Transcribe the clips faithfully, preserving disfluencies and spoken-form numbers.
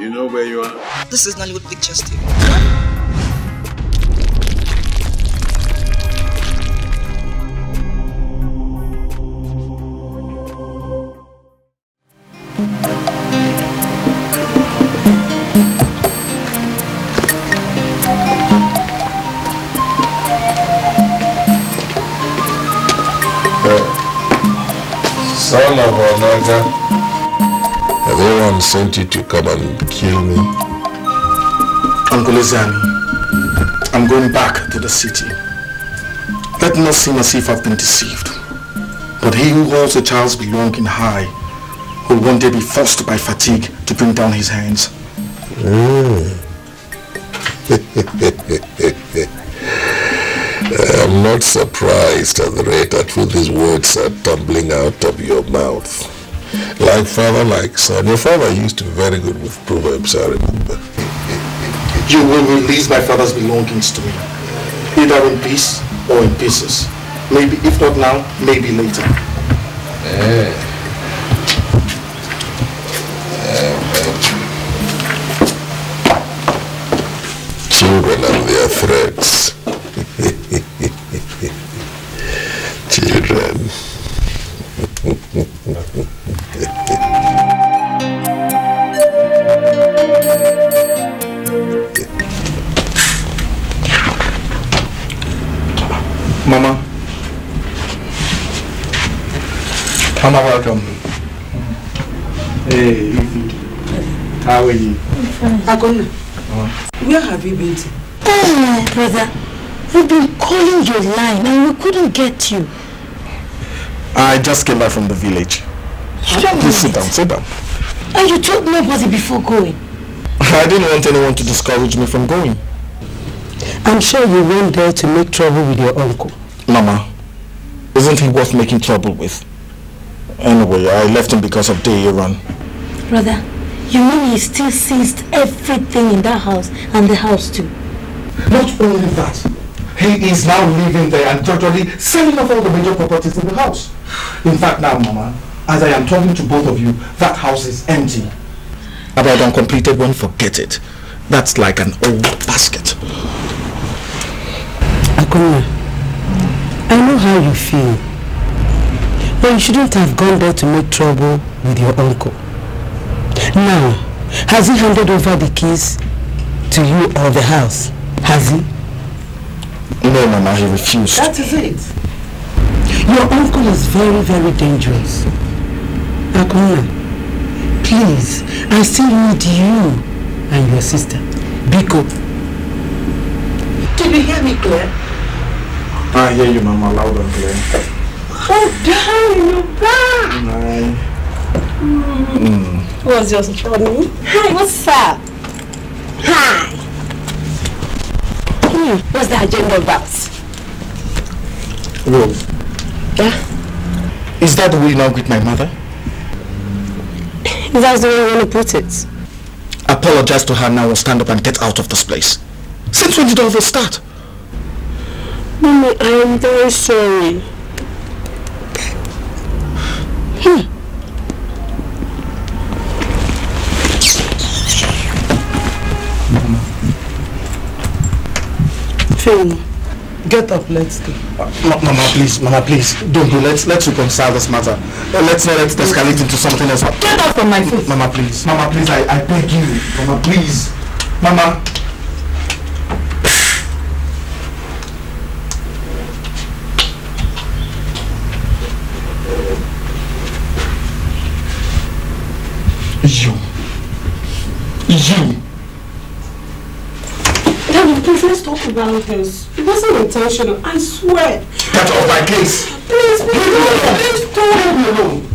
You know where you are? This is Nollywood Pictures T V. Son of Onaga, has anyone sent you to come and kill me? Uncle Izani, I'm going back to the city. Let not seem as if I've been deceived. But he who holds a child's belonging high will one day be forced by fatigue to bring down his hands. Mm. I'm not surprised at the rate at which these words are tumbling out of your mouth. Like father, like son. Your father used to be very good with proverbs, I remember. You will release my father's belongings to me, either in peace or in pieces. Maybe, if not now, maybe later. Eh. Eh, Children and their threats. Children. Mama. Mama, welcome. Hey, how are you? Agona, where have you been to? Oh, brother, we've been calling your line and we couldn't get you. I just came back from the village. Please sit down, sit down. And you told nobody before going? I didn't want anyone to discourage me from going. I'm sure you went there to make trouble with your uncle. Mama, isn't he worth making trouble with? Anyway, I left him because of day run. Brother, you mean he still seized everything in that house and the house too? Not only that, he is now living there and gradually selling off all the major properties in the house. In fact now, Mama, as I am talking to both of you, that house is empty. About uncompleted one, forget it. That's like an old basket. Akuna, I know how you feel. But you shouldn't have gone there to make trouble with your uncle. Now, has he handed over the keys to you or the house? Has he? No, Mama, he refused. That is it. Your uncle is very, very dangerous. Akuna, please, I still need you and your sister, Biko. Did you hear me clear? I hear you, Mama, loud and clear. Oh, darling, you're back! Nine. Mm. What's your story? Hi, what's up? Hi. Hmm. What's the agenda about? Rose. Yeah? Is that the way you now greet my mother? That's the way you want to put it. Apologize to her now or stand up and get out of this place. Since when did all this start? Mommy, I am very sorry. Hmm. Mama. Phil, get up, let's go. Uh, Mama, please, Mama, please, don't go. Let's let's reconcile this matter. Uh, let's not let it escalate into something else. Get up from my foot. Mama, please, Mama, please, I, I beg you. Mama, please. Mama. You. You. Daddy, please, let's talk about this. It wasn't intentional, I swear. Get off my case. Please, please, please, don't leave me alone.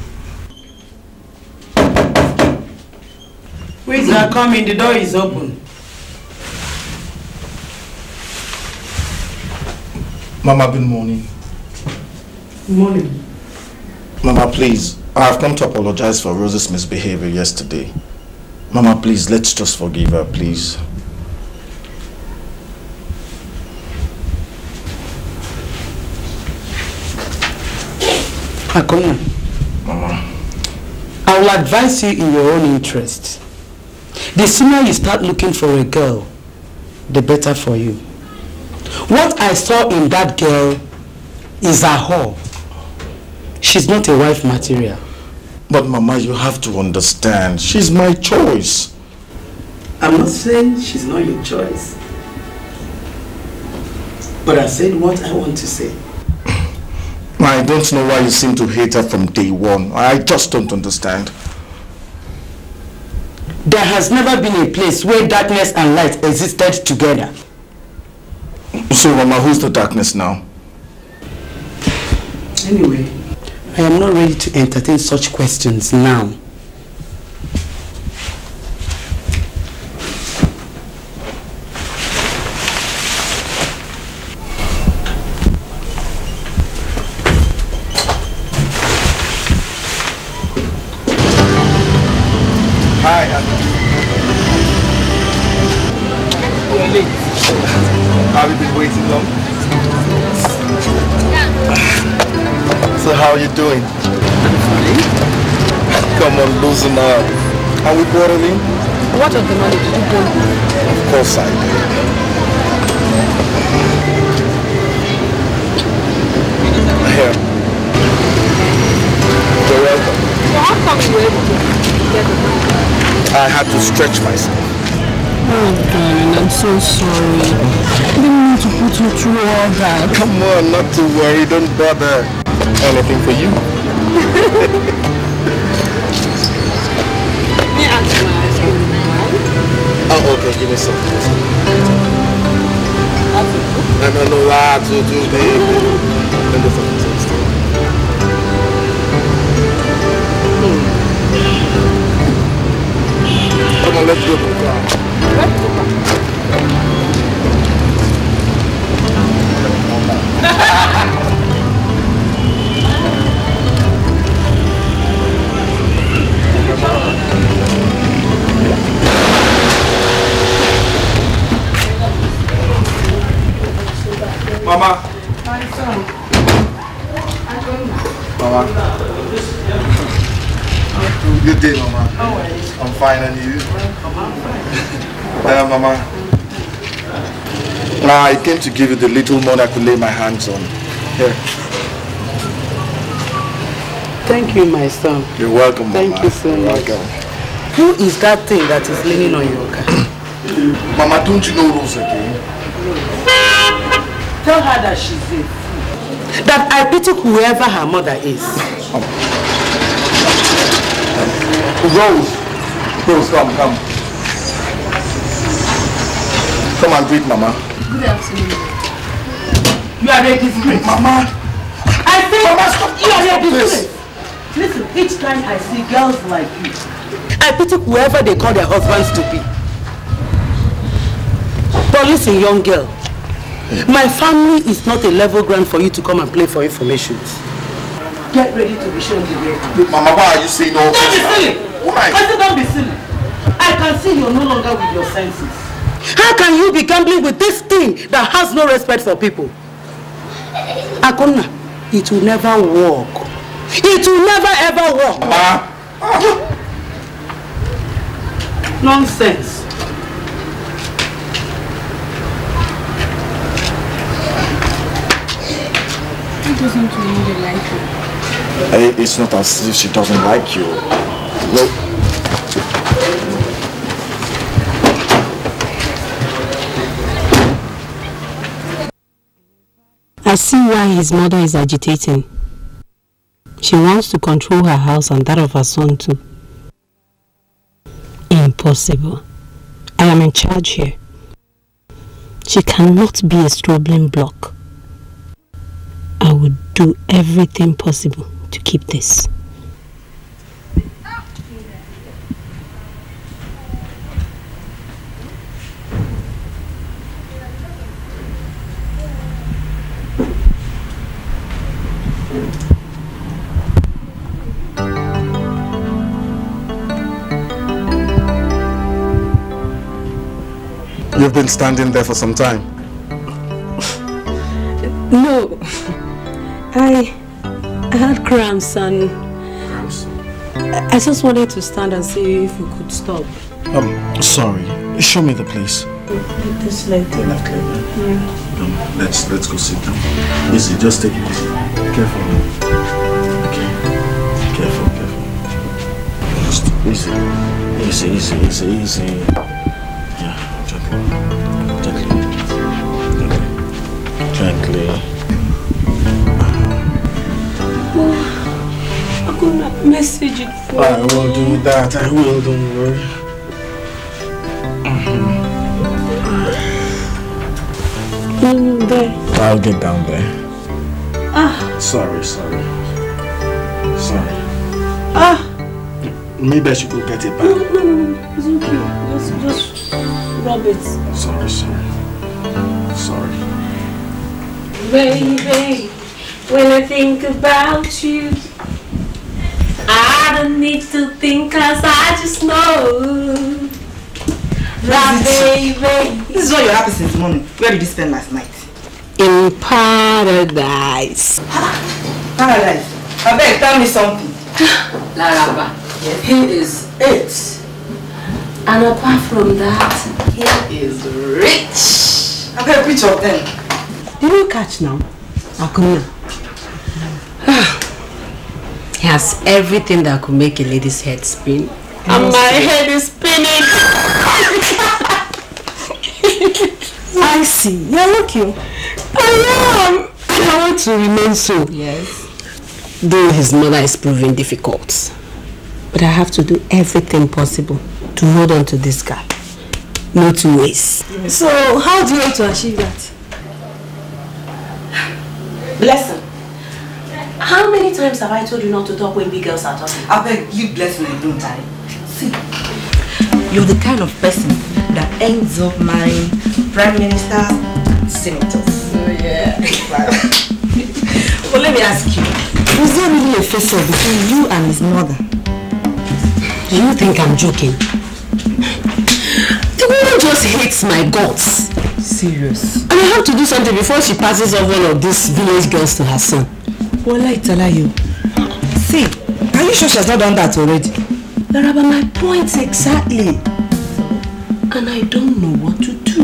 Wait, are coming, the door is open. Mama, good morning. Good morning. Mama, please. I have come to apologize for Rose's misbehavior yesterday. Mama, please, let's just forgive her, please. Akona, Mama. I will advise you in your own interest. The sooner you start looking for a girl, the better for you. What I saw in that girl is a whore. She's not a wife material. But Mama, you have to understand, she's my choice. I'm not saying she's not your choice. But I said what I want to say. I don't know why you seem to hate her from day one. I just don't understand. There has never been a place where darkness and light existed together. So Mama, who's the darkness now? Anyway, I am not ready to entertain such questions now. Hi, Anna. You're late. Have you been waiting long? So how are you doing? I'm fine. Come on, loosen up. Are we quarreling? What of the money did you borrow? Of course I did. Here. You're welcome. So how come you were able to get the money? I had to stretch myself. Oh darling, I'm so sorry. I didn't mean to put you through all that. Come on, not to worry, don't bother. Anything for you. Me answer my ice cream now. Oh, okay, give me some. No, no, no, ah, to do the... Then the fucking taste. Come on, let's go to the car. Let's go back. Mama. Mama. Good day, Mama. I'm fine, and you? Yeah, Mama. Now I came to give you the little money I could lay my hands on. Here. Thank you, my son. You're welcome, Mama. Thank you so You're much. welcome. Who is that thing that is leaning on your car? Mama, don't you know Rose again? Tell her that she's a fool. That I pity whoever her mother is. Rose. Rose, come, come. Come and greet Mama. Good afternoon. You are a disgrace. Mama. I think Mama, stop. you are a Stop this. disgrace. Listen, each time I see girls like you, I pity whoever they call their husbands to be. But listen, young girl, my family is not a level ground for you to come and play for information. Get ready to be shown the way. Mama, why are you saying all Don't be this? silly! Why? I said don't be silly. I can see you're no longer with your senses. How can you be gambling with this thing that has no respect for people? Akonna, it will never work. It will never ever work. Mama. Nonsense. She doesn't really like you. Hey, it's not as if she doesn't like you. No. I see why his mother is agitating. She wants to control her house and that of her son too. Impossible. I am in charge here. She cannot be a stumbling block. I would do everything possible to keep this. You've been standing there for some time. No, I, I had cramps and Cramps? I just wanted to stand and see if we could stop. Um, sorry. Show me the place. This left. Left leg. Yeah. Um, let's let's go sit down. Easy, just take it easy. Careful. Okay. Careful, careful. Just easy. Easy, easy, easy, easy. Yeah, gently. Gently. Gently. Gently. I'm gonna message it for I will do that. I will, don't worry. Mm, there. I'll get down there. Ah. Sorry, sorry. Sorry. Ah. Maybe I should go get it back. No, no, no, no. It's okay. Just, just rub it. Sorry, sorry. Sorry. Baby, when I think about you, I don't need to think, cause I just know that baby. This is what you're happy since morning. Where did you spend last night? In paradise. Paradise. I beg, tell me something. Laraba, yes. He is it. And apart from that, he is rich. I beg, which of them? Did you catch now? Akuna. He has everything that could make a lady's head spin. And my head is spinning. I see. You're lucky. I am. I want to remain so. Yes. Though his mother is proving difficult. But I have to do everything possible to hold on to this guy. No two ways. Yes. So, how do you want to achieve that? Blessing. How many times have I told you not to talk when big girls are talking? I beg you, blessing, and don't die. See, you're the kind of person that ends up marrying prime ministers and senators. Oh yeah. But let me ask you, was there really a face-off between you and his mother? Do you think I'm joking? The woman just hates my guts. Serious? And I have to do something before she passes off one of these village girls to her son. Well, I tell you. See, are you sure she has not done that already? Laraba, my point exactly. And I don't know what to do.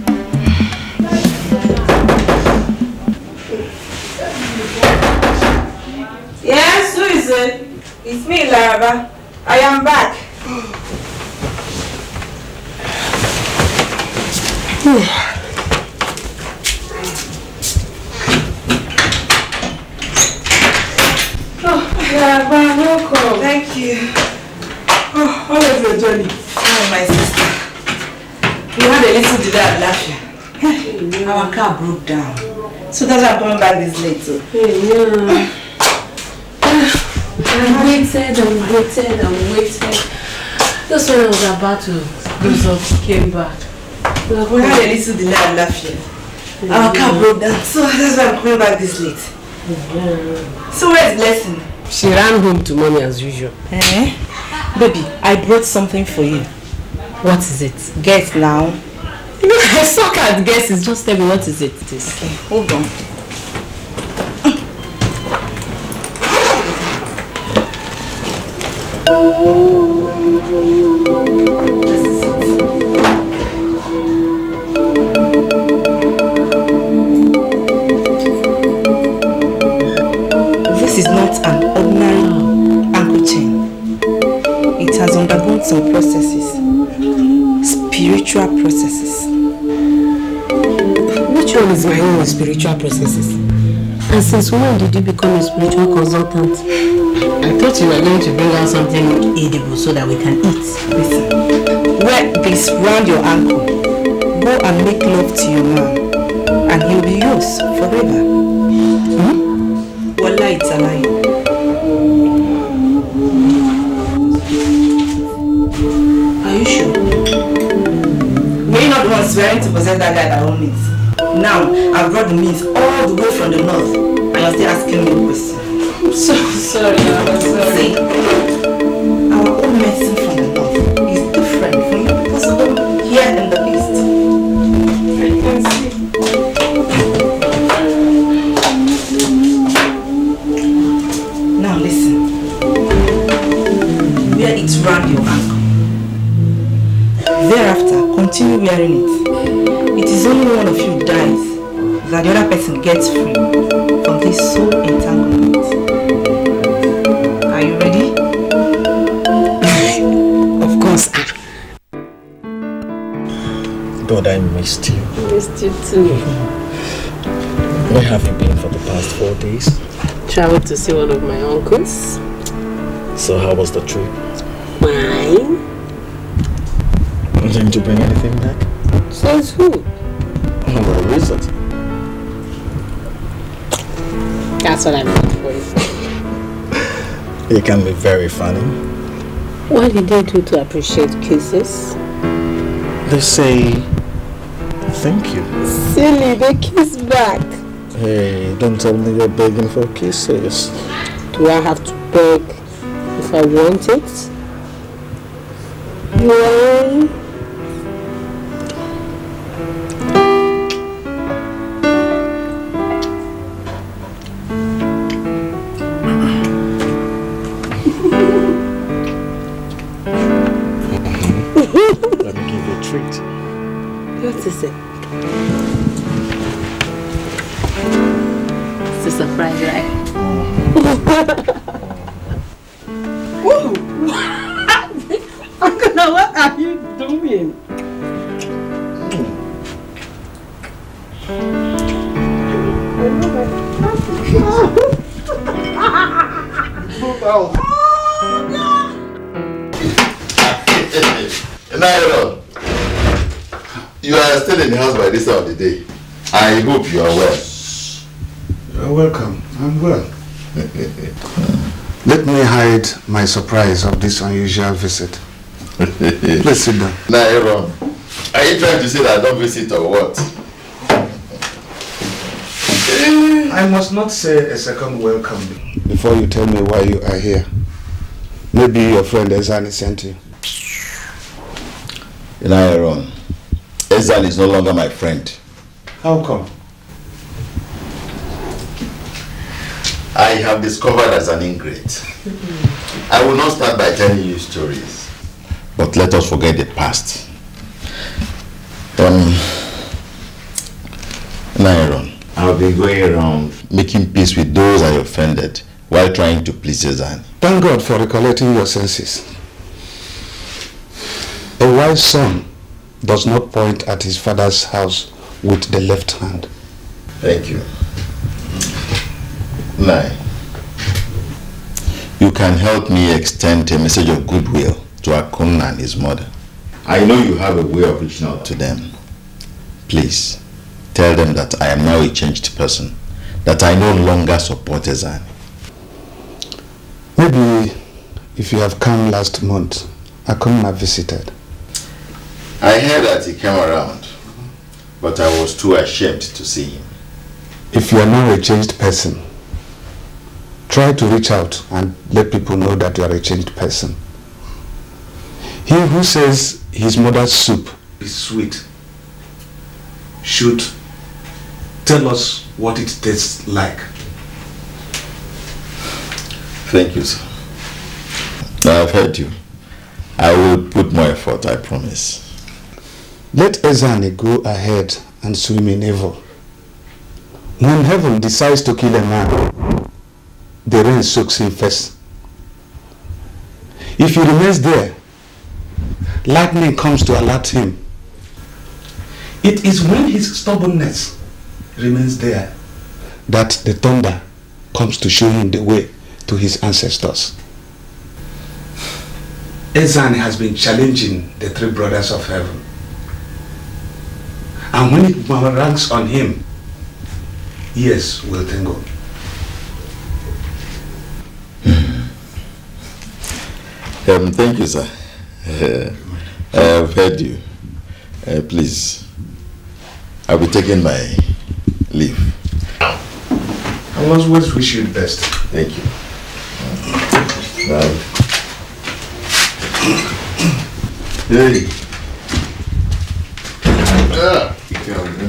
Yes, who is it? It's me, Laraba. I am back. Oh, Laraba, welcome. Thank you. Oh, how was your journey? Oh, my sister. We had a little delay at Lafia. Our car broke down. So that's why I'm coming back this late too. Yeah. I waited and waited and waited. That's when I was about to lose up, came back. We had a little delay at Lafia. Our car broke down. So that's why I'm coming back this late. Yeah. So where's Blessing? She ran home to mommy as usual. Eh? Baby, I brought something for you. What is it? Guess now. You know, I suck at guesses. Just tell me what is it. It is. Okay, hold on. This is not an ordinary ankle chain. It has undergone some processes, spiritual processes. Which one is my own spiritual processes? And since when did you become a spiritual consultant? I thought you were going to bring out something edible so that we can eat. Listen, wear this round your ankle. Go and make love to your man, and he'll be yours forever. Hmm? Wallah, it's a lie. Are you sure? We're not the ones swearing to possess that guy that owns it. Now, I've brought the means all the way from the north, and you're still asking me a question. I'm so sorry, I'm sorry. See, our own medicine from the north is different from your people's own here in the east. I can see. Now listen. Wear it round your ankle. matter, continue wearing it. It is only one of you dies that the other person gets free from this soul entanglement. Are you ready? Of course. God, I missed you. Missed you too. Where have you been for the past four days? Traveled to see one of my uncles. So how was the trip? Fine. Didn't you bring anything back? Says who? Oh, well, is it? That's what I meant for you. You can be very funny. What did they do to appreciate kisses? They say thank you. Silly, they kiss back. Hey, don't tell me you're begging for kisses. Do I have to beg if I want it? Why? Let me give you a treat. What is it? It's a surprise, right? Whoa! Uncle, what are you doing? Nairo, you are still in the house by this time of the day. I hope you are well. You're welcome. I'm well. Let me hide my surprise of this unusual visit. Please sit down. Nairo, are you trying to say that I don't visit or what? I must not say a second welcome before you tell me why you are here. Maybe your friend Ezani sent you. Nairo, Ezani is no longer my friend. How come? I have discovered as an ingrate. I will not start by telling you stories, but let us forget the past. Um, Nairo, I've been going around making peace with those I offended while trying to please Ezani. Thank God for recollecting your senses. A wise son does not point at his father's house with the left hand. Thank you. Nai, you can help me extend a message of goodwill to Akunna and his mother. I know you have a way of reaching out to them. Please, tell them that I am now a changed person, that I no longer support Ezani. Maybe if you have come last month, Akunna visited. I heard that he came around, but I was too ashamed to see him. If you are now a changed person, try to reach out and let people know that you are a changed person. He who says his mother's soup is sweet should tell us what it tastes like. Thank you, sir. I've heard you. I will put more effort, I promise. Let Ezani go ahead and swim in evil. When heaven decides to kill a man, the rain soaks him first. If he remains there, lightning comes to alert him. It is when his stubbornness remains there that the thunder comes to show him the way to his ancestors. Ezani has been challenging the three brothers of heaven. And when it ranks on him, yes, will tingle. Um, thank you, sir. Uh, I have heard you. Uh, please, I'll be taking my leave. I always wish you the best. Thank you. Bye. Hey. Ah, you can't.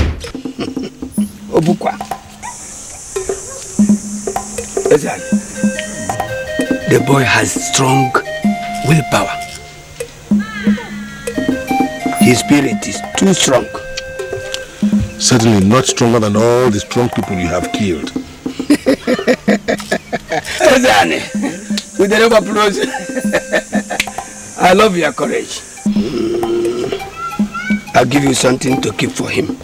Obukwa. Ezani. the boy has strong willpower. His spirit is too strong. Certainly not stronger than all the strong people you have killed. With the rubber applause. I love your courage. I'll give you something to keep for him.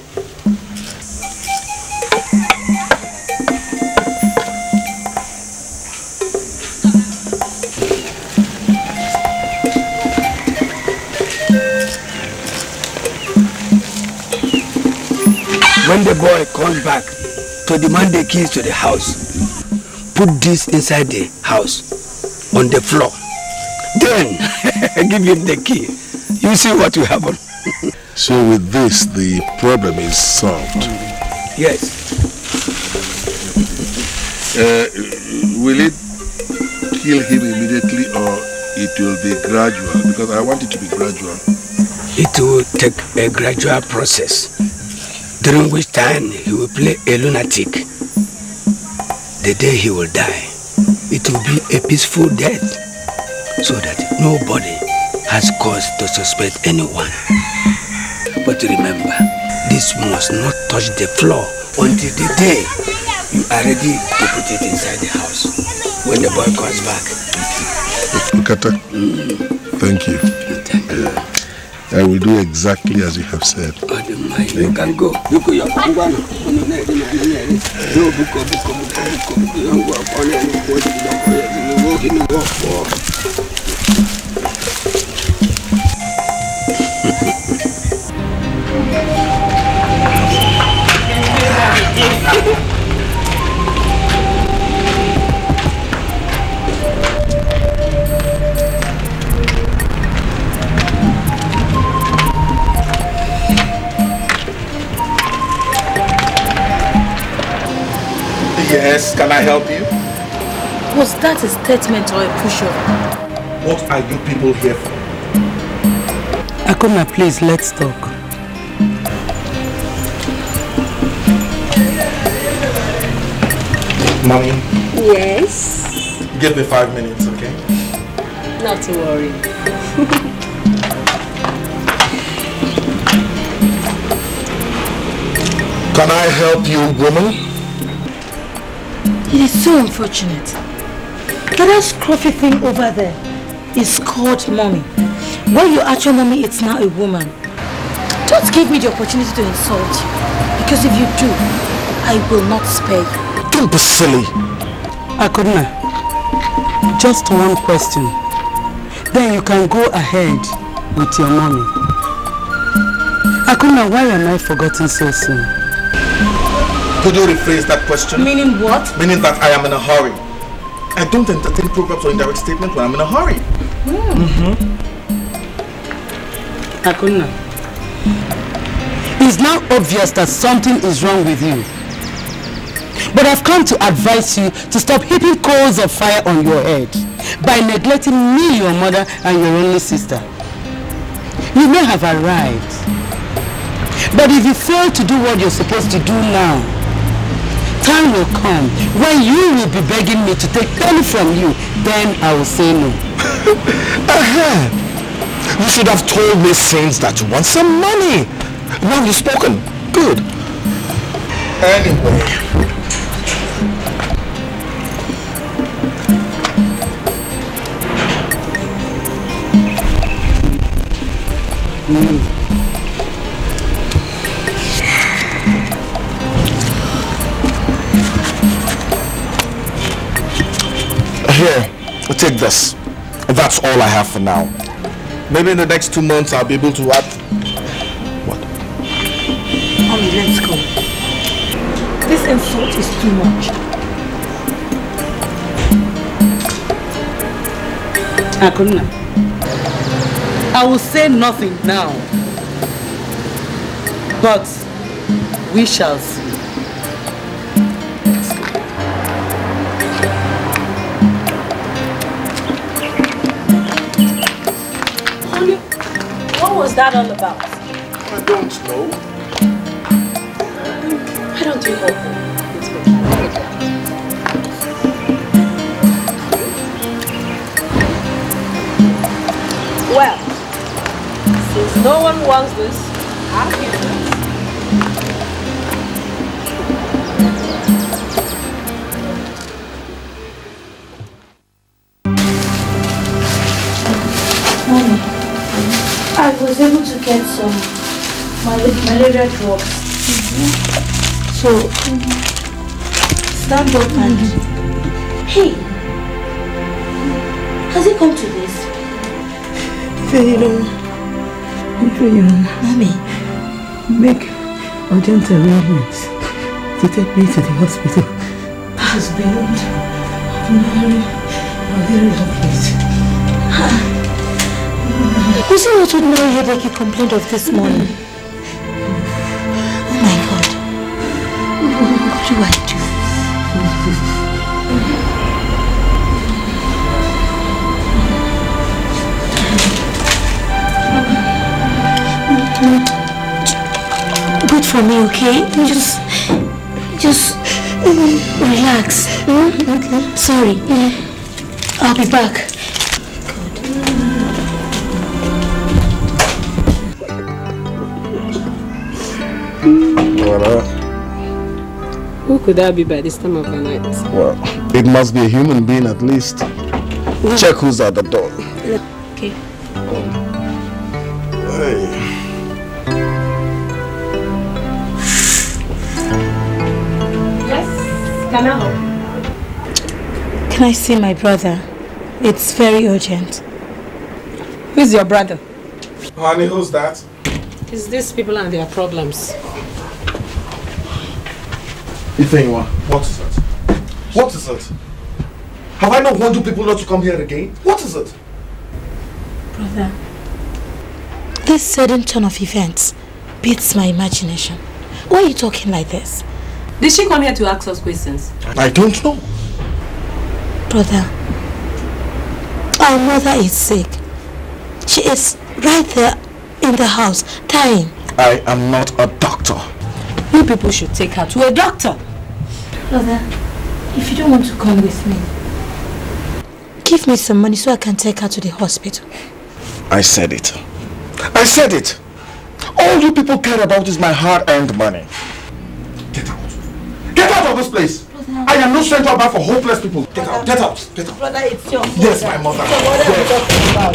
When the boy comes back to demand the keys to the house, put this inside the house, on the floor. Then, give him the key. You see what will happen. So with this, the problem is solved. Yes. Uh, will it kill him immediately or it will be gradual? Because I want it to be gradual. It will take a gradual process, during which time he will play a lunatic. The day he will die, it will be a peaceful death, so that nobody has cause to suspect anyone. But remember, this must not touch the floor until the day you are ready to put it inside the house, when the boy comes back. Ukata, mm. Thank you. Thank you. Uh, I will do exactly as you have said. You can go. You can go. Yes, can I help you? Was that a statement or a pushover? What are you people here for? Akuna, please, let's talk. Mommy? Yes? Give me five minutes, okay? Not to worry. Can I help you, woman? It is so unfortunate that that scruffy thing over there is called mommy. When you actual mommy, it's now a woman. Don't give me the opportunity to insult you, because if you do, I will not spare you. Don't be silly. Akuna, just one question. Then you can go ahead with your mommy. Akuna, why am I forgotten so soon? Could you rephrase that question? Meaning what? Meaning that I am in a hurry. I don't entertain programs or indirect statements when I'm in a hurry. Mm. Mm-hmm. Akuna, it's now obvious that something is wrong with you. But I've come to advise you to stop heaping coals of fire on your head by neglecting me, your mother, and your only sister. You may have arrived, but if you fail to do what you're supposed to do now, time will come when you will be begging me to take penny from you. Then I will say no. uh-huh. You should have told me since that you want some money. Now you've spoken. Good. Anyway. Mm. Here, take this. That's all I have for now. Maybe in the next two months I'll be able to add... What? Mommy, let's go. This insult is too much. Akuna, I will say nothing now, but we shall see. Honey, what was that all about? I don't know. Why don't you open? Well, since no one wants this, I'll give it. Mommy, I was able to get some mal- malaria drops. Mm-hmm. So, mm-hmm. stand up and... Hey! Has it come to this? Very long. Very long. Mommy. Make urgent arrangements to take me to the hospital. This is beyond ordinary, ordinary place. Was it not ordinary headache you complained of this morning? Oh my God. What do I do? Good for me, okay? Just, just relax. Okay. Sorry. I'll be back. Well, Who could that be by this time of the night? well, it must be a human being at least. Check who's at the door. Okay. Hey. Yes, can I help? Can I see my brother? It's very urgent. Who's your brother? Honey, who's that? It's these people and their problems. Ifeanyiwa, what is it? What is it? Have I not warned you people not to come here again? What is it? Brother, this sudden turn of events beats my imagination. Why are you talking like this? Did she come here to ask us questions? I don't know. Brother, our mother is sick. She is right there in the house, dying. I am not a doctor. You people should take her to a doctor. Brother, if you don't want to come with me, give me some money so I can take her to the hospital. I said it. I said it. All you people care about is my hard-earned money. Get out. Get out of this place. Brother, I am no stranger about for hopeless people. Get out. Get out. Get out. Brother, it's your mother. Yes, my mother. So what are you talking about?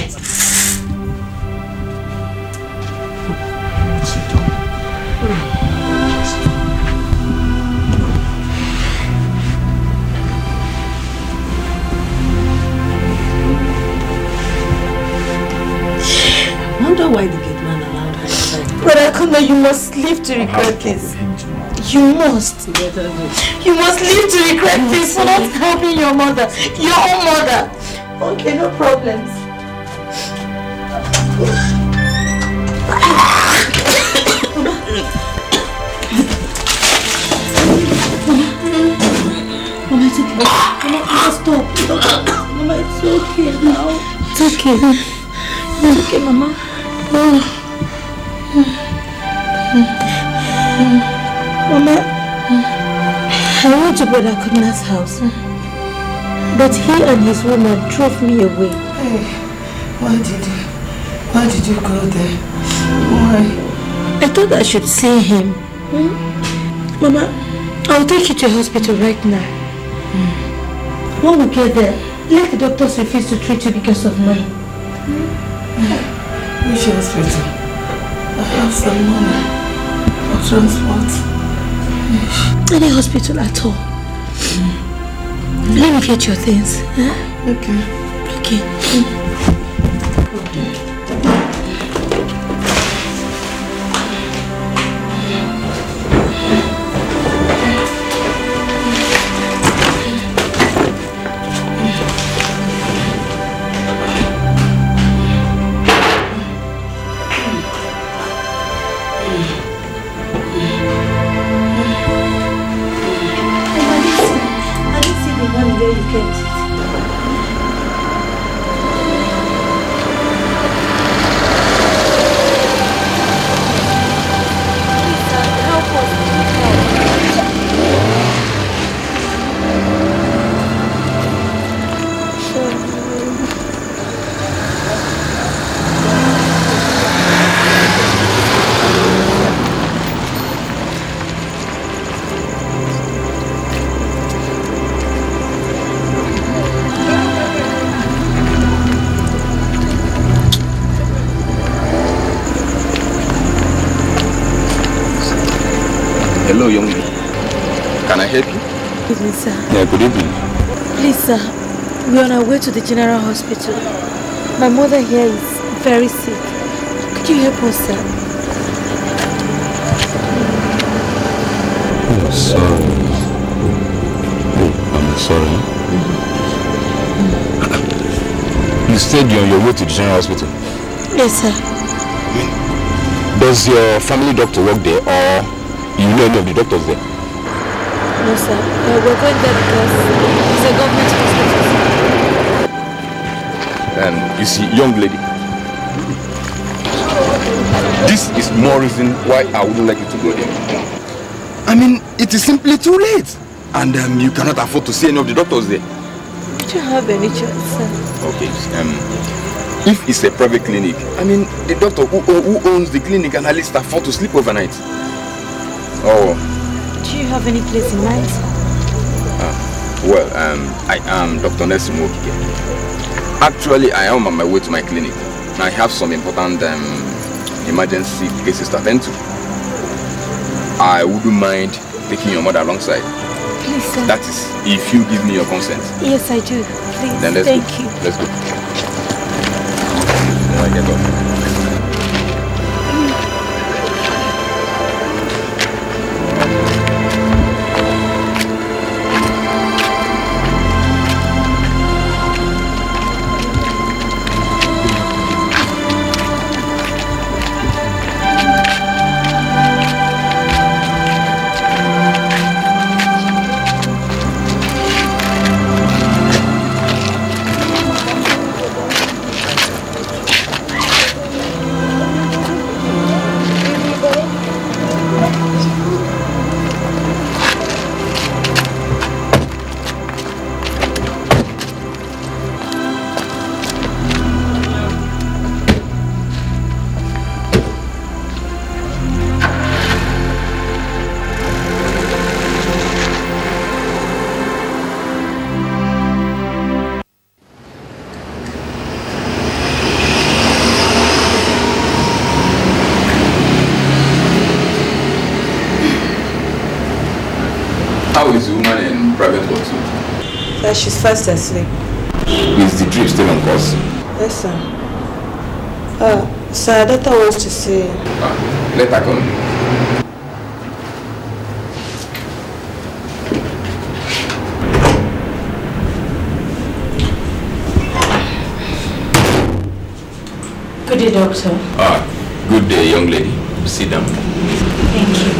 I wonder why the gate man allowed her inside. Brother Akuna, you must live to regret this. You must. You must live to regret this for not helping your mother. Your own mother. Okay, no problems. Mama, it's okay. Mama, Mama, stop. Mama, it's okay now. It's okay. It's okay, Mama. Mama, I went to Brother Kuna's house, but he and his woman drove me away. Hey, why did you, why did you go there? Why? I thought I should see him. Hmm? Mama, I'll take you to a hospital right now. Hmm. When we get there, let the doctors refuse to treat you because of money. Hmm? Which hospital? I have some money for transport. Any hospital at all. Mm. Let me get your things. Huh? Okay. Okay. Mm. Hello, young lady. Can I help you? Good evening, sir. Yeah, good evening. Please, sir, we're on our way to the general hospital. My mother here is very sick. Could you help us, sir? Oh, sorry. Oh, I'm sorry. You said you're on your way to the general hospital? Yes, sir. Does your family doctor work there, or you know any of the doctors there? No, sir. Uh, we're going there because it's a government hospital. And you see, young lady, this is more reason why I wouldn't like you to go there. I mean, it is simply too late. And um, you cannot afford to see any of the doctors there. I don't have any choice, sir. Okay, um, if it's a private clinic, I mean, the doctor who, who owns the clinic can at least afford to sleep overnight. Oh. Do you have any place in mind, sir? Uh, well, um, I am Doctor Nelson Wokike. Actually, I am on my way to my clinic. I have some important um, emergency cases to attend to. I wouldn't mind taking your mother alongside. Please, sir. That is, if you give me your consent. Yes, I do. Please. Then let's Thank go. you. Let's go. Then I get off. How is the woman in private hospital? Uh, she's fast asleep. Is the drip still on course? Yes, sir. Uh, sir, doctor wants to see you. Ah, let her come. Good day, doctor. Ah, good day, young lady. Sit down. Thank you.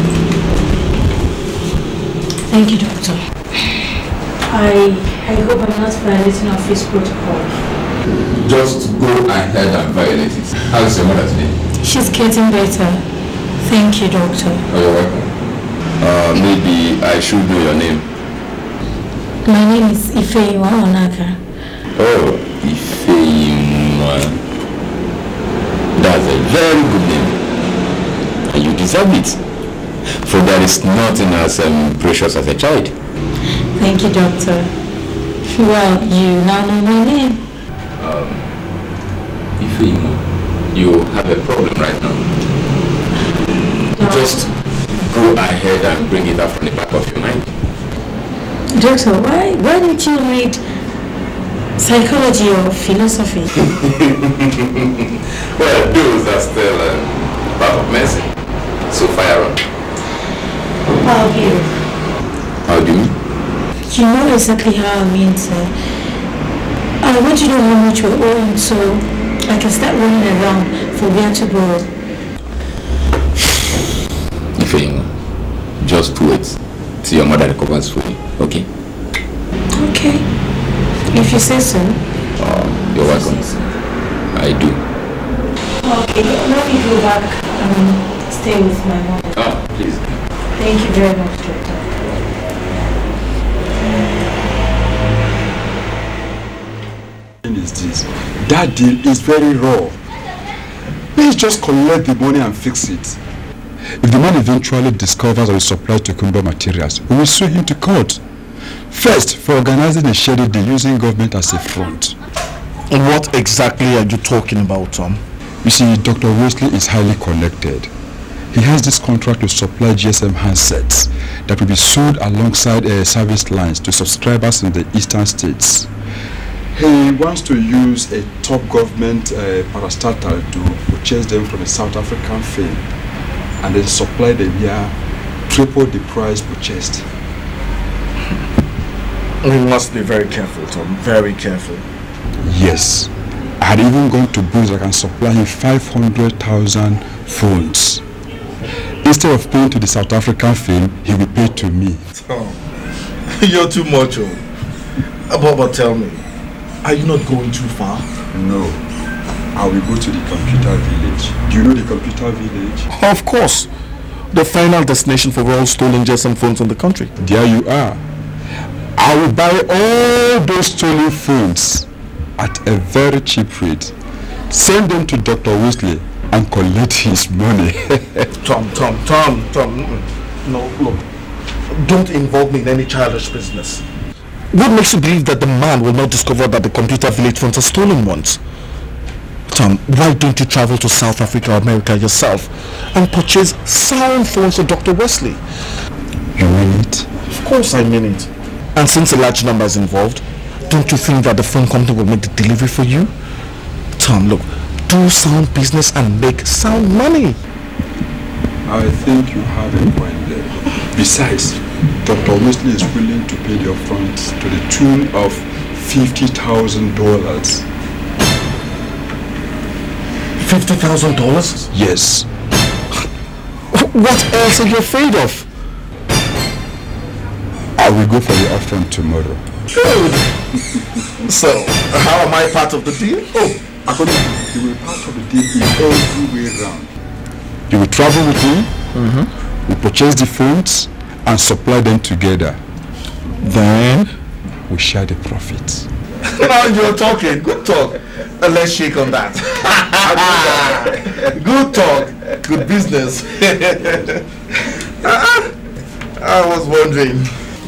Thank you, doctor. I I hope I'm not violating office protocol. Just go ahead and violate it. How's your mother today? She's getting better. Thank you, doctor. Oh, you're welcome. Uh, maybe I should know your name. My name is Ifeyiwa Onaga. Oh, Ifeyiwa. That's a very good name. And you deserve it. For there is nothing as um, precious as a child. Thank you, doctor. Well, you now know my name. Um, Ifeyiwa, you have a problem right now. No. Just go ahead and bring it up from the back of your mind. Doctor, why, why don't you read psychology or philosophy? Well, those are still um, part of medicine. So fire on. How do you? How do you mean? You know exactly how I mean, sir. I want to know how much we're owing so I can start running around for where to go. Ifeyiwa, just wait till your mother recovers fully, okay? Okay. If you say so. Oh, you're welcome. So. I do. Okay, let me go back and stay with my mom. Oh, please. Thank you very much, doctor. Is this? That deal is very raw. Please just collect the money and fix it. If the man eventually discovers or is supplied to Kumba materials, we will sue him to court. First, for organizing a shady deal using government as a front. And what exactly are you talking about, Tom? You see, Doctor Wesley is highly connected. He has this contract to supply G S M handsets that will be sold alongside uh, service lines to subscribers in the eastern states. He wants to use a top government uh, parastatal to purchase them from a South African firm and then supply them here triple the price purchased. We must be very careful, Tom. Very careful. Yes. I had even gone to Boots. I can supply him five hundred thousand phones. Instead of paying to the South African firm, he will pay to me. Tom, you're too much. Oh. But, but tell me, are you not going too far? No. I will go to the computer village. Do you know the computer village? Of course. The final destination for all stolen G S M phones in the country. There you are. I will buy all those stolen phones at a very cheap rate. Send them to Doctor Wesley and collect his money. Tom, Tom, Tom, Tom. No, look. Don't involve me in any childish business. What makes you believe that the man will not discover that the computer village phones are stolen ones? Tom, why don't you travel to South Africa or America yourself and purchase sound phones for Doctor Wesley? You mean it? Of course I mean it. And since a large number is involved, don't you think that the phone company will make the delivery for you? Tom, look, do sound business and make sound money. I think you have a point there. Besides, Doctor Wesley is willing to pay the upfront to the tune of fifty thousand dollars. fifty thousand dollars? Yes. What else are you afraid of? I will go for the upfront tomorrow. Good. So, how am I part of the deal? Oh, according to you, you will be part of the deal in every way round. You will travel with me, mm-hmm. we purchase the phones and supply them together. Then we share the profits. Now you're talking. Good talk. Uh, let's shake on that. Good talk. Good business. I was wondering.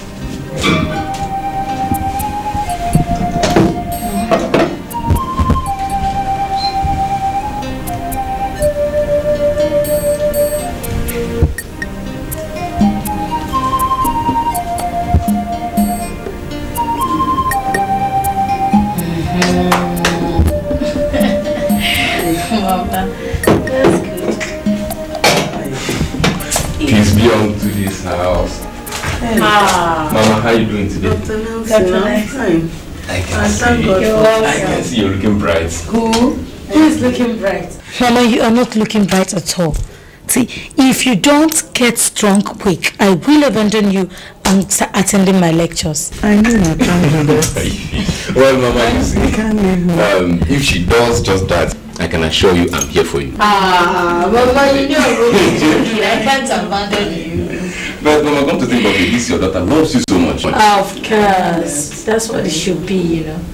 Peace be unto this house. Ah. Mama, how are you doing today? Doctor Nelson, I'm fine. I can I see. thank God for I can see you're looking bright. Who? Who is looking bright? Mama, you are not looking bright at all. See, if you don't get strong quick, I will abandon you and start attending my lectures. I know I can't do that. Well, Mama, you see, I can't leave me. um, if she does just that, I can assure you I'm here for you. Ah, Mama, you know I can't abandon you. But Mama, come to think of it, this your daughter loves you so much. Of course, that's what it should be, you know.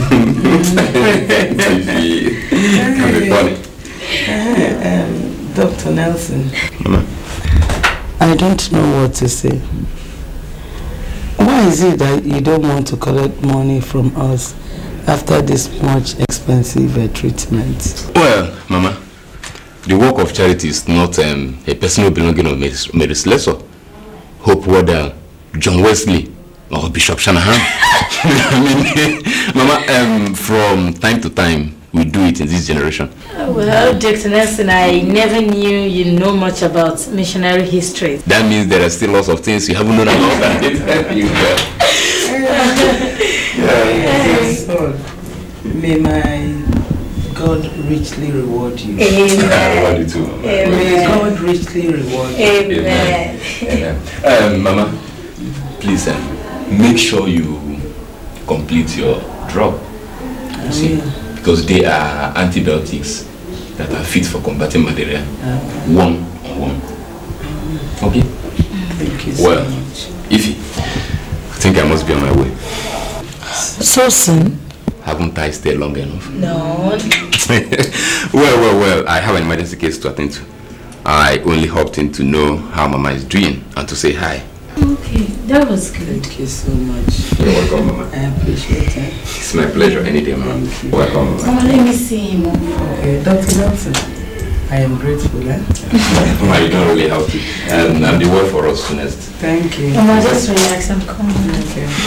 Can be funny. Uh, um, Doctor Nelson. Mama. I don't know what to say. Why is it that you don't want to collect money from us after this much expensive uh, treatment? Well, Mama, the work of charity is not um, a personal belonging of Mary Slessor, Hope Waddell, John Wesley, or Bishop Shanahan. I mean, Mama, um, from time to time, we do it in this generation. Well, Doctor Nelson, I never knew you know much about missionary history. That means there are still lots of things you haven't known about. You yeah. May my God richly reward you. Amen. I reward you too, Mama. May God richly reward you. Amen. Amen. Um, Mama, please um, make sure you complete your drug. You see, because they are antibiotics that are fit for combating malaria. Okay. One on one. Okay? Thank you so well, much. Ify, I think I must be on my way. So soon? Haven't I stayed long enough? No. well, well, well, I have an emergency case to attend to. I only hopped in to know how Mama is doing and to say hi. Okay, that was good. Thank you so much. You're welcome, Mama. I appreciate it. It's my pleasure any day, Mama. Welcome, Mama. Mama, let me see him. Okay, Doctor Nelson, I I am grateful, eh? No, you don't really have to. And, and the word for us next. Thank you. Mama, just relax. I'm coming. Thank you.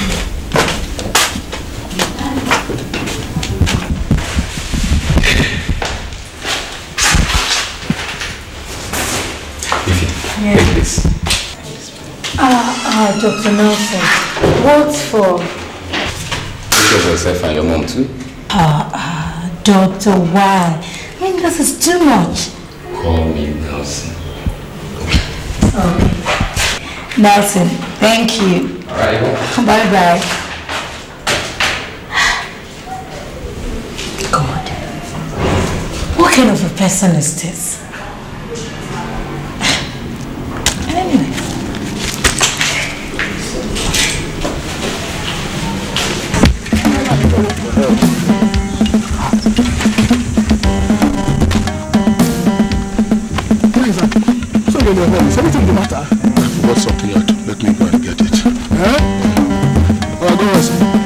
Yeah. Take this. Ah, ah, Doctor Nelson. What for? Take care of yourself and your mom too. Ah, ah, Doctor, why? I mean, this is too much. Call me Nelson. Okay. Nelson, thank you. Alright. Bye-bye. God, what kind of a person is this? Anyway. Is everything the matter? I forgot something out. Let me go and get it. Eh? Oh, go on.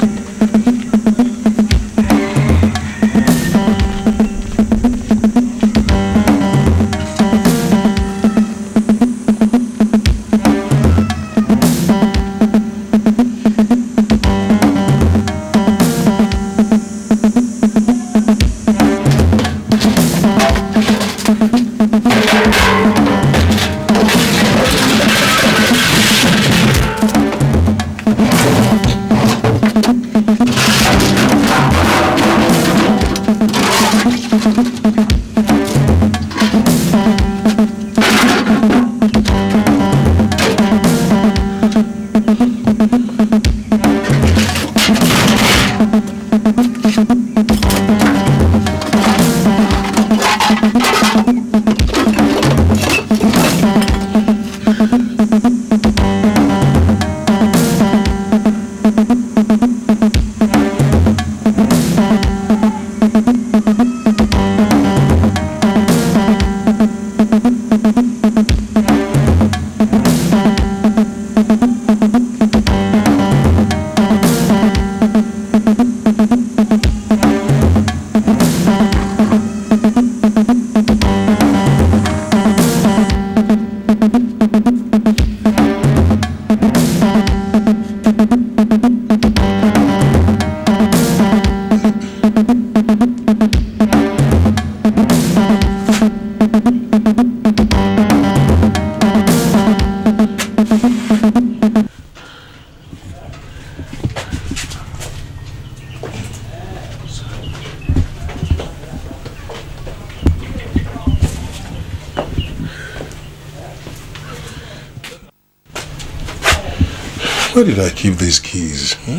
Where did I keep these keys? Huh?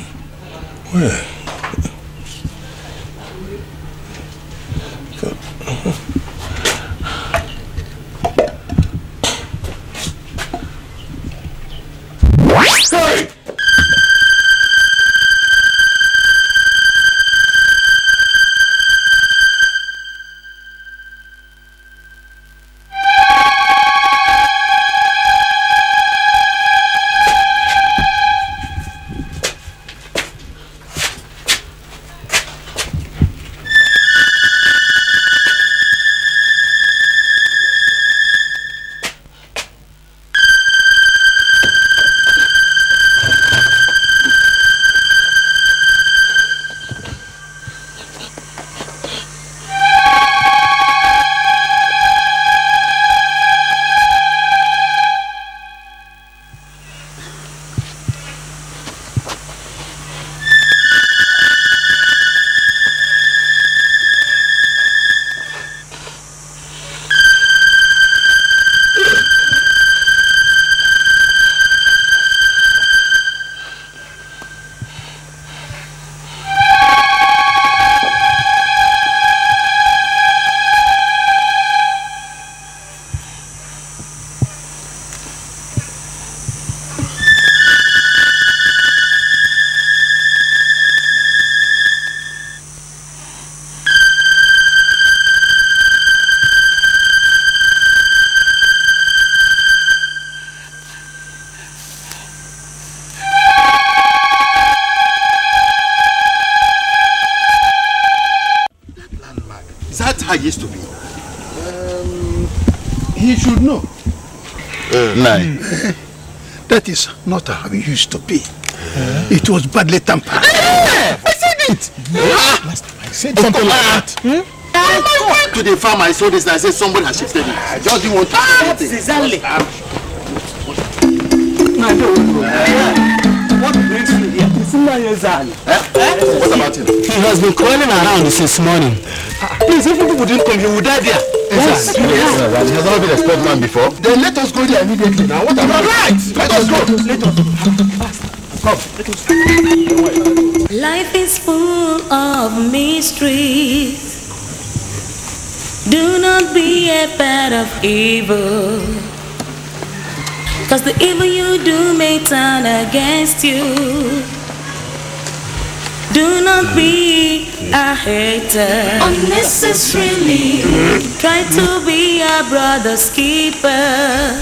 Where? Is that how it used to be? Um, he should know. Uh, Nine. That is not how it used to be. Uh, it was badly tampered. Uh, I said it! Uh, Last time I said something like that. Hmm? I went to the farm, I saw this and I said somebody has shifted it. I just didn't want to. That is exactly. No, I don't know. What brings you here? What about him? He has been crawling around since morning. Please, if people didn't come, he would die there. Yes, yes. Yes. He has never been a sportsman before. Then let us go there immediately. Now, what about right? Let us go. Let us go. Come, let us go. Life is full of mysteries. Do not be a part of evil, cause the evil you do may turn against you. Do not be a hater unnecessarily. Try to be a brother's keeper.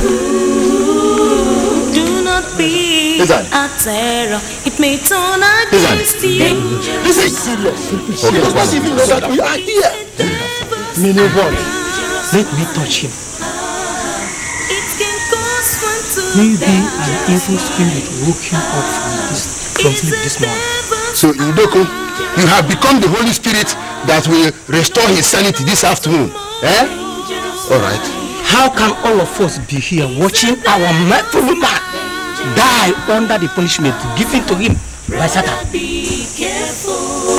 Do not be a terror. It may turn against you. This is serious. He does not even know that we are here. Mini boy, let me touch him. Maybe an evil spirit woke him up from, this, from sleep this morning. So, Indoko, you have become the Holy Spirit that will restore his sanity this afternoon. Eh? Alright. How can all of us be here watching our fellow man die under the punishment given to him by Satan? Be careful.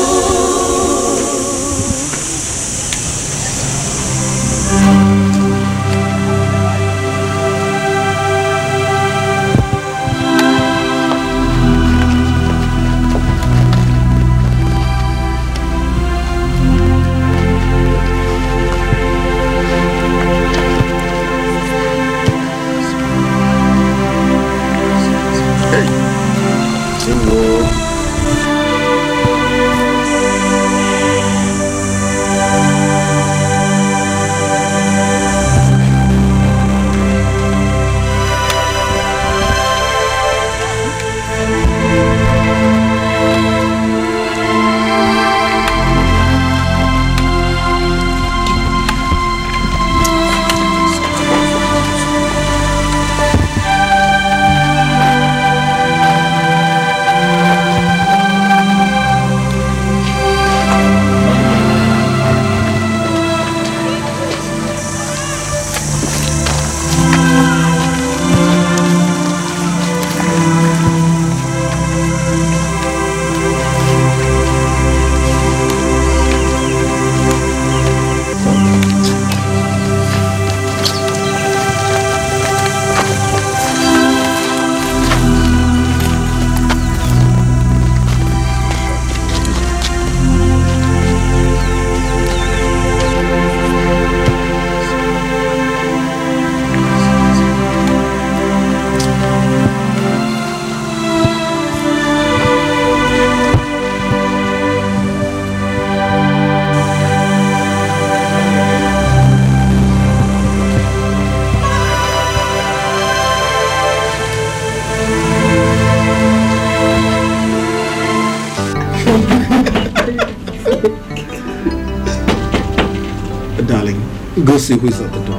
Go see who is at the door.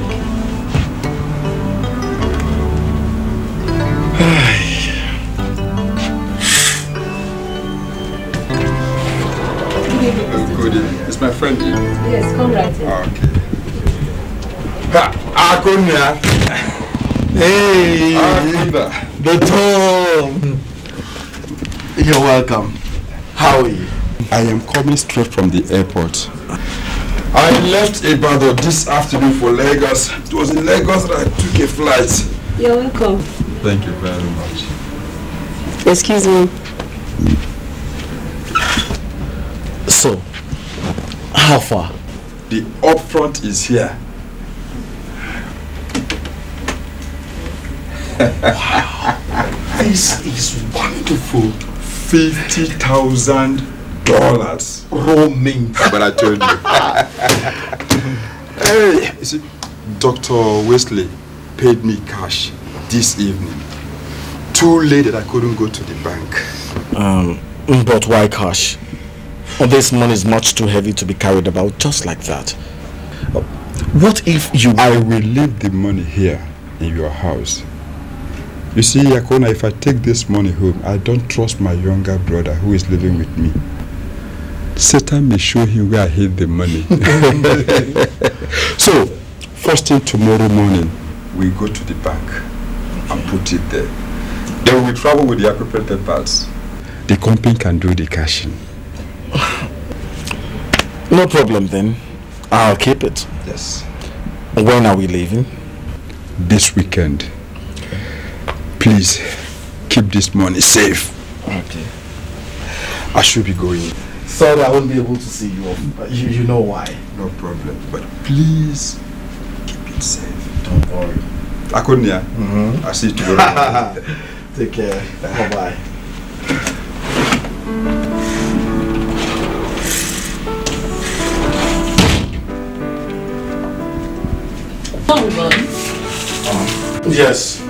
Good evening. Is my friend here? Yes, come right in. Okay. Ha, Akunya. Hey, Akunda. the Tom. You're welcome. How are you? I am coming straight from the airport. I left Ibadan this afternoon for Lagos. It was in Lagos that I took a flight. You're welcome. Thank you very much. Excuse me. So, how far? The upfront is here. Wow. This is wonderful. Fifty thousand dollars. Roaming. But I told you. Hey, you see, Doctor Wesley paid me cash this evening. Too late that I couldn't go to the bank. Um, but why cash? Well, this money is much too heavy to be carried about just like that. What if you... I will leave the money here in your house. You see, Yakona, if I take this money home, I don't trust my younger brother who is living with me. Satan may show him where I hid the money. So, first thing tomorrow morning, we go to the bank and put it there. Then we travel with the appropriate papers. The company can do the cashing. No problem then. I'll keep it. Yes. When are we leaving? This weekend. Okay. Please, keep this money safe. Okay. I should be going. Sorry, I won't be able to see you off. You, you know why. No problem. But please, keep it safe. Don't worry. Akonia, mm-hmm. I'll see you tomorrow. Take care. Bye-bye. Uh, yes.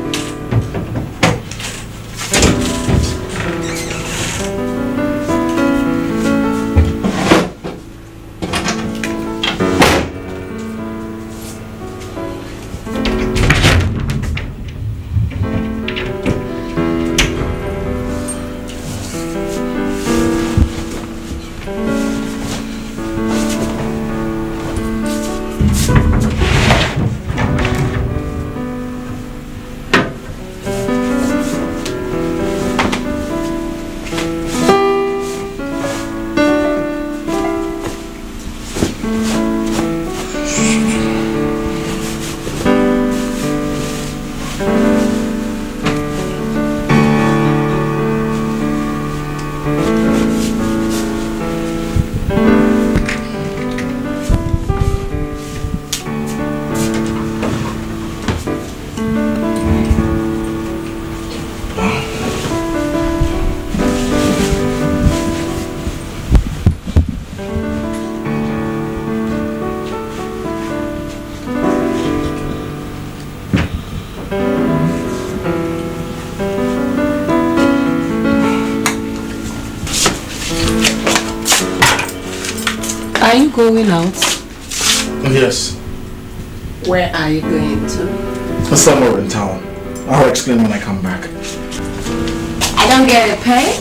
Are you going out? Yes. Where are you going to? Somewhere in town. I'll explain when I come back. I don't get a pay?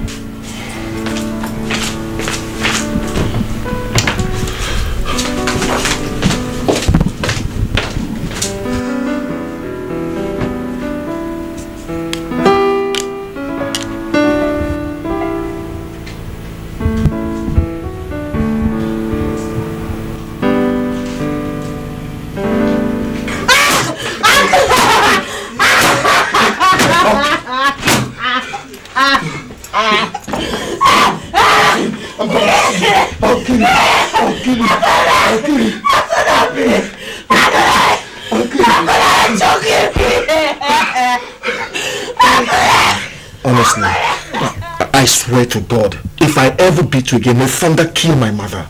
Honestly, I swear to God, if I ever beat you again, may thunder kill my mother.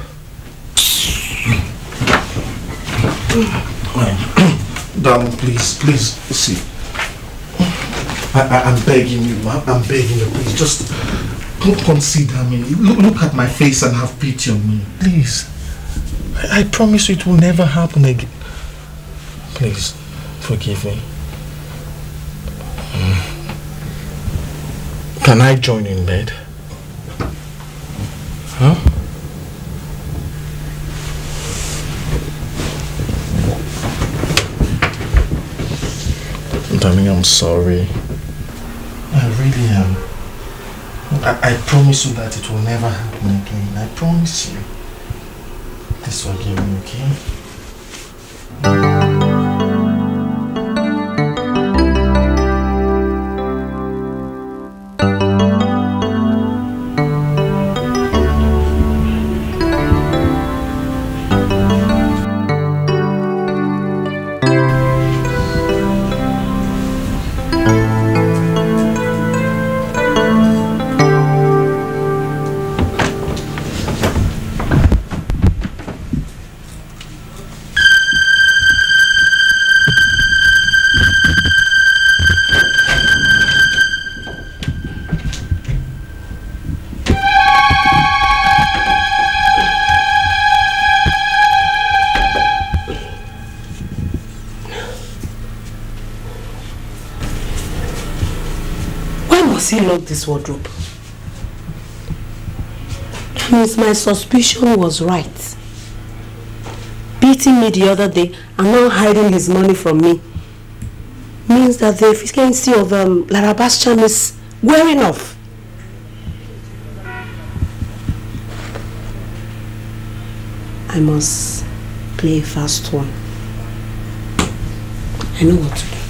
Darling, please, please, see. I, I, I'm begging you, I'm, I'm begging you, please, just don't consider me. Look, look at my face and have pity on me, please. I, I promise you it will never happen again. Please, forgive me. Mm. Can I join you in bed? Huh? Darling, I'm sorry. I really am. I, I promise you that it will never happen again. I promise you. Please forgive me, okay? has he locked this wardrobe? Means my suspicion was right. Beating me the other day and now hiding his money from me means that the efficiency of um, Lara Bastian is wearing off. I must play a fast one. I know what to do.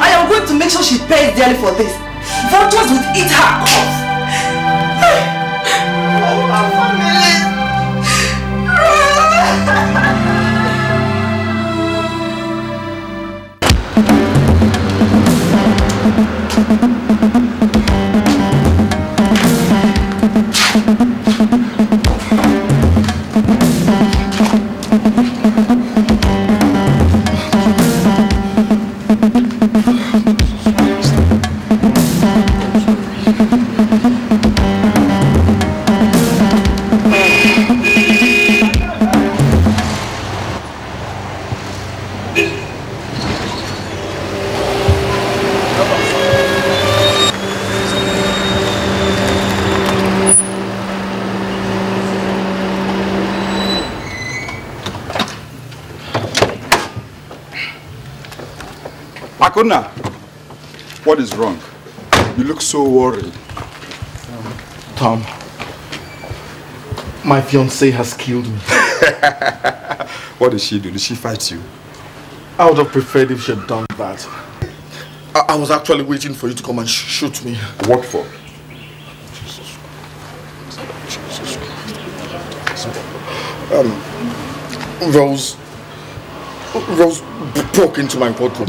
I am going to make sure she pays dearly for this. Vultures will eat her up. Oh, my family. Akuna, what is wrong? You look so worried. Um, Tom, my fiancée has killed me. What did she do? Did she fight you? I would have preferred if she had done that. I, I was actually waiting for you to come and sh shoot me. What for? Um, Rose, Rose broke into my wardrobe.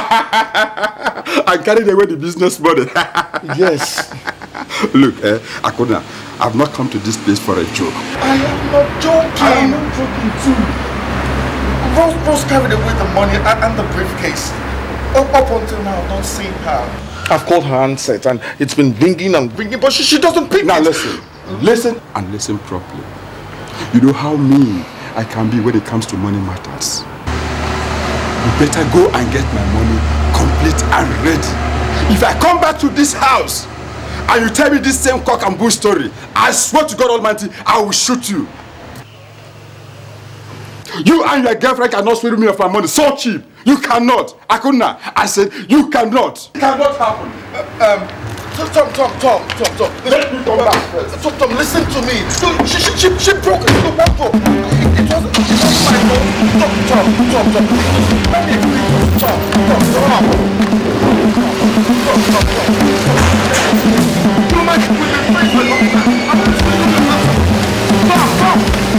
I carried away the business money. Yes. Look, eh, Akuna, I've not come to this place for a joke. I am not joking. I am not joking too. Rose, Rose carried away the money and, and the briefcase. Up, up until now, I've not seen her. I've called her handset and it's been ringing and ringing, but she, she doesn't pick now it. Now listen, listen and listen properly. You know how mean I can be when it comes to money matters. You better go and get my money complete and ready. If I come back to this house and you tell me this same cock and bull story, I swear to God Almighty, I will shoot you. You and your girlfriend cannot swindle me of my money so cheap. You cannot. Akuna, I said you cannot. It cannot happen. Uh, um, Tom, Tom, Tom, Tom, Tom, Tom. Let me come back first. Tom, Tom, listen to me. She, she, she, she broke into the wardrobe. It, it was, it was my fault. Tom, Tom, Tom, Tom. Let me please. Tom, Tom, Tom. Tom, Tom, Tom. You might be with me for a long time. I'm going to swing you the house. Tom, Tom.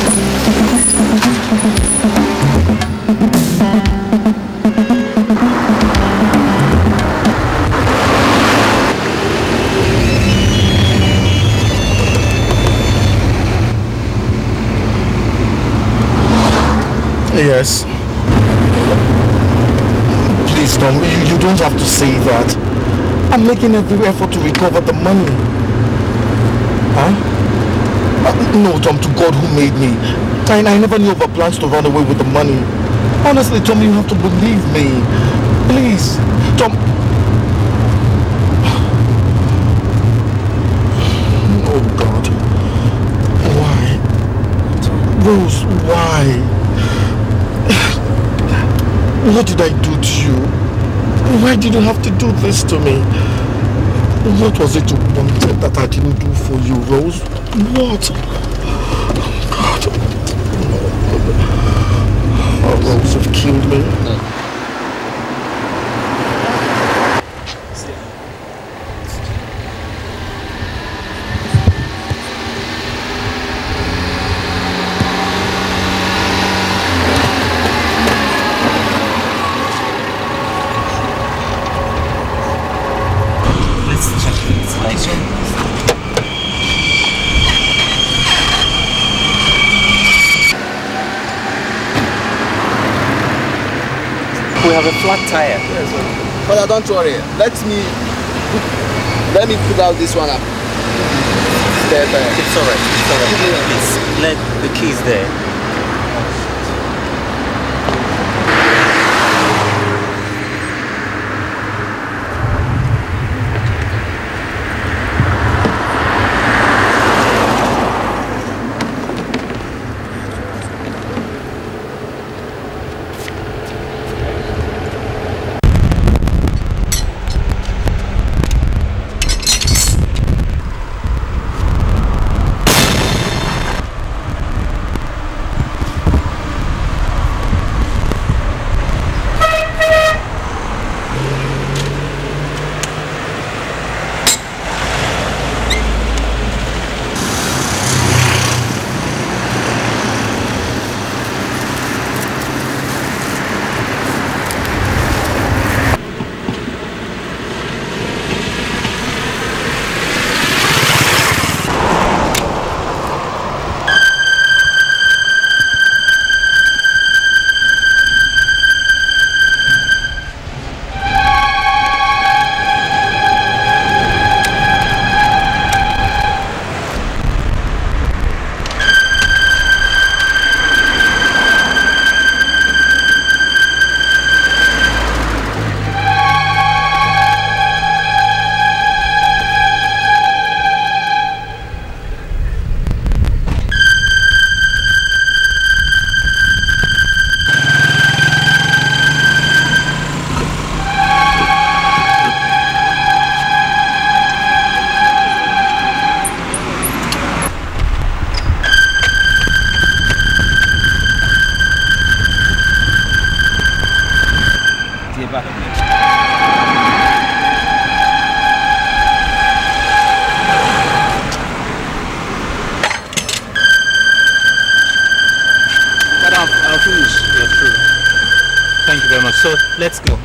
Yes. Please, Tom, you, you don't have to say that. I'm making every effort to recover the money. Huh? Uh, no, Tom, to God who made me. I, I never knew of her plans to run away with the money. Honestly, Tom, you have to believe me. Please, Tom. Oh, God. Why? Rose, why? What did I do to you? Why did you have to do this to me? What was it you wanted that I didn't do for you, Rose? What? God. Oh, Rose have killed me. We have a flat tire. Yes, sir. Father, don't worry. Let me let me put out this one up. There, there. It's alright. It's alright. Please let the keys there. Let's go.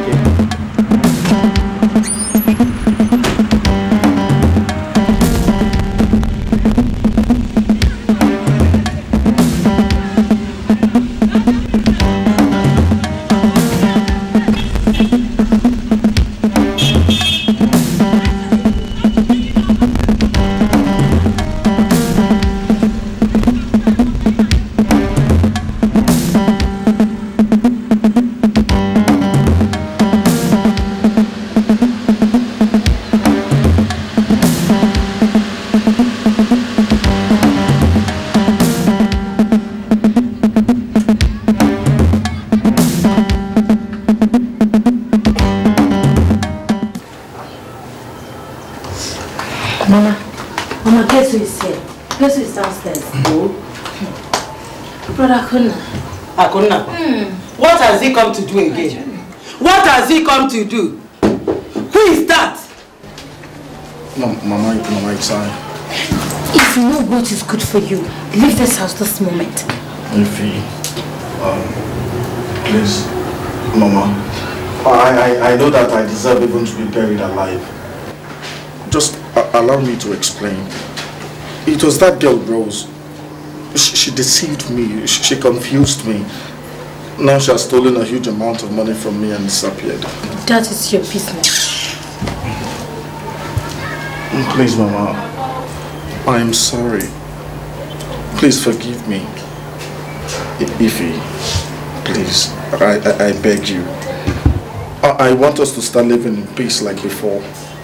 Brother Akuna. Akuna? Mm. What has he come to do again? What has he come to do? Who is that? Mama, Mama, Mama, it's I. If you know what is good for you, leave this house this moment. Ify, um, please, Mama, I, I, I know that I deserve even to be buried alive. Just uh, allow me to explain. It was that girl, Rose. She, she deceived me. She, she confused me. Now she has stolen a huge amount of money from me and disappeared. That is your business. Please, Mama. I am sorry. Please forgive me. Ify, please, I, I, I beg you. I, I want us to start living in peace like before.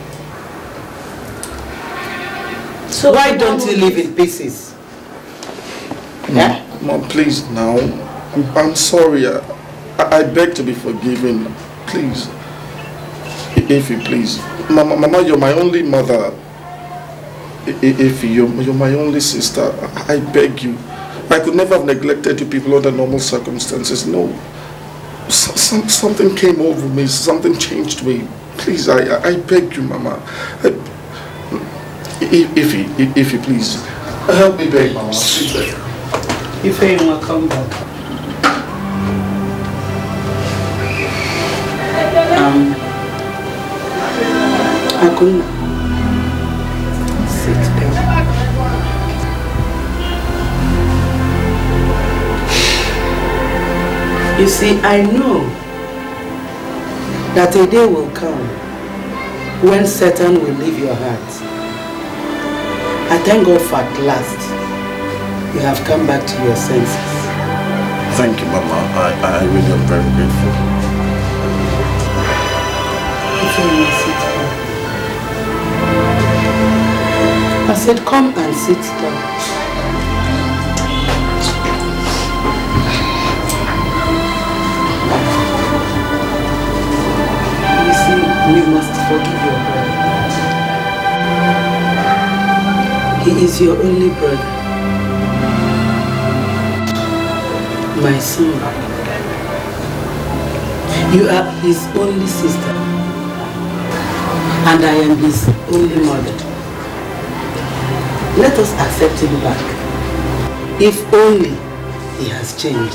So why don't you live in pieces? Yeah? Mom, please, now. I'm sorry. I, I beg to be forgiven. Please. Ify, please. Mama, Mama, you're my only mother. Ify, you're, you're my only sister. I beg you. I could never have neglected you people under normal circumstances. No. Some, something came over me. Something changed me. Please, I, I beg you, Mama. I, Ify, Ify, please. Help me beg, Mama. Please beg. Ify, you will come back. Um, Akuna, sit down. You see, I know that a day will come when Satan will leave your heart. I thank God for at last you have come back to your senses. Thank you, Mama. I, I really am very grateful. If you will sit down. I said, come and sit down. You see, we must forgive your brother. He is your only brother. My son. You are his only sister. And I am his only mother. Let us accept him back. If only he has changed.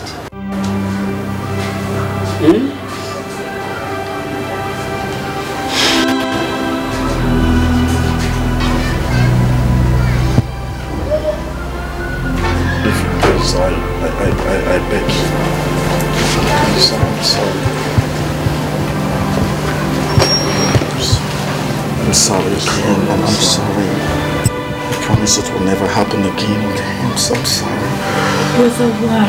Hmm? I, I, I, I beg you. Please, I'm sorry. I'm sorry again, and I'm sorry. I promise it will never happen again, okay? I'm so sorry. Brother, why?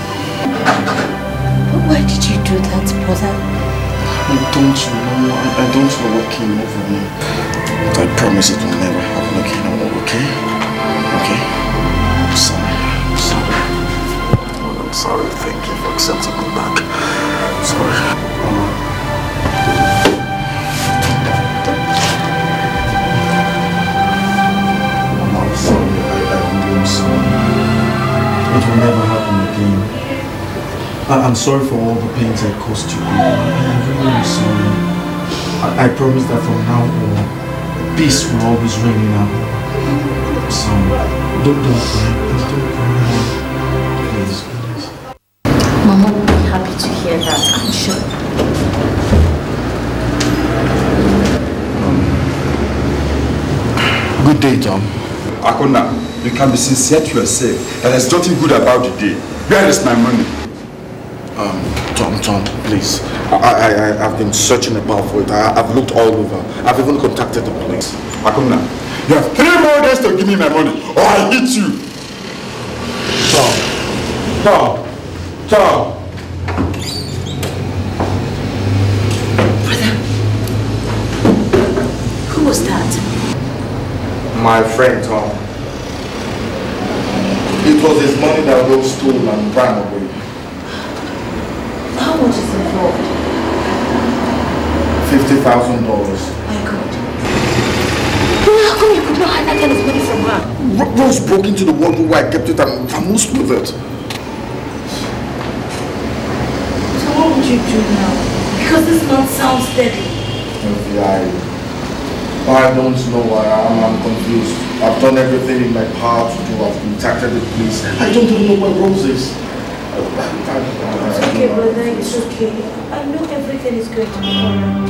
Why did you do that, brother? I don't know. I, I don't know what came over me. But I promise it will never happen again, okay? Okay? I'm sorry. I'm sorry. I'm sorry. Thank you for accepting me back. I'm sorry. Um, I'm sorry. I, I really am sorry. It will never happen again. I, I'm sorry for all the pains I caused you. I, I really am sorry. I, I promise that from now on, peace will always reign in our home. I'm sorry. Don't, don't cry. Don't cry. Please, please. Mama will be happy to hear that, I'm sure. Good day, Tom. Akona, you can be sincere to yourself that there's nothing good about the day. Where is my money? Um, Tom, Tom, please. I, I, I've been searching about for it. I, I've looked all over. I've even contacted the police. Akona, you have three more days to give me my money or I hit you. Tom, Tom, Tom. Brother, who was that? My friend Tom. It was his money that Rose stole and ran away. How much is involved? Fifty thousand dollars. My God. How come you could not hide that kind of money from her? R Rose broke into the wardrobe where I kept it and vamoosed with it. So what would you do now? Because this man sounds deadly. I, I don't know why. I'm, I'm confused. I've done everything in my power to do. I've contacted the police. I don't even know where Rose is. I, I, I, It's okay, brother. It's okay. I know everything is going to be alright.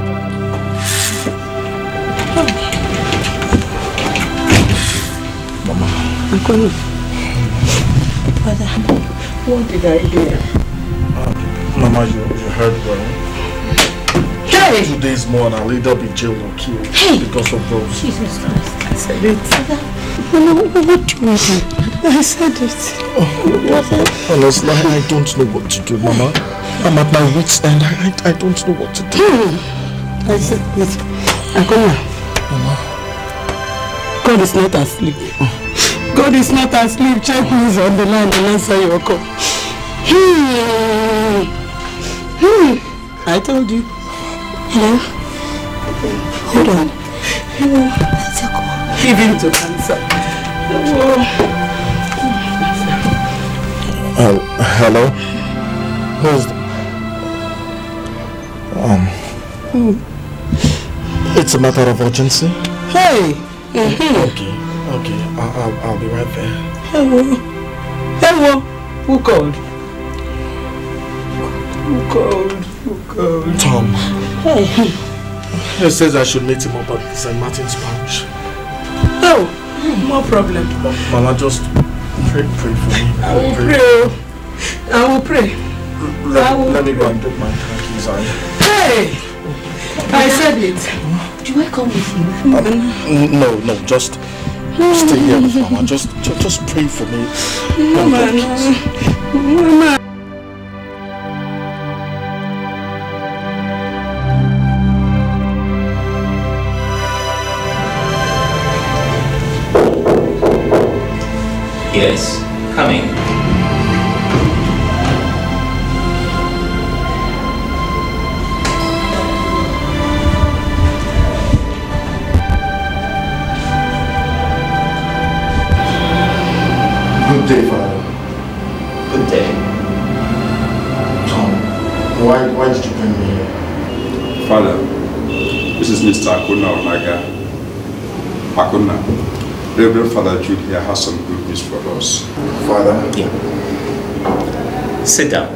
Mama. Uncle. Brother, what did I do? Uh, Mama, you, you heard well. Hey! Two days more and I'll either be jailed or killed hey. because of Rose. Jesus Christ. I said it. Mama, what do you want? I said it. Oh, honestly, I don't know what to do, Mama. I'm at my wit's end. I, I, I don't know what to do. I said it. Akona. Mama. God is not asleep. God is not asleep. Check who is on the line and answer your call. Hmm. Hmm. I told you. Hello? Hold on. Hello? Give him to answer. Hello? Uh, hello? Who's... Um... Hmm. It's a matter of urgency? Hey! Mm-hmm. Okay, okay. I'll, I'll, I'll be right there. Hello? Hello? Who called? Who called? Who called? Tom. Hey. He says I should meet him up at Saint Martin's Parish. Oh, no problem. Mama, just pray, pray for me. I will pray. pray. I will pray. Let, I will let me pray. go and take my car keys. I... Hey! I said it. Do I come with you? Um, no, no, just stay here with Mama. Just, just, just pray for me. Mama, Mama. Yes, coming. Good day, Father. Good day. Tom, why, why did you bring me here? Father, this is Mister Akuna Onaga. Akuna. Reverend Father Jude here has some good news for us. Father? Yeah. Sit down.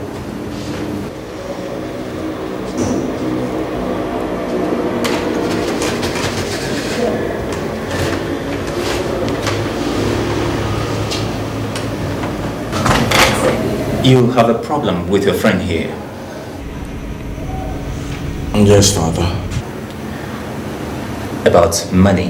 You have a problem with your friend here. Yes, Father. About money.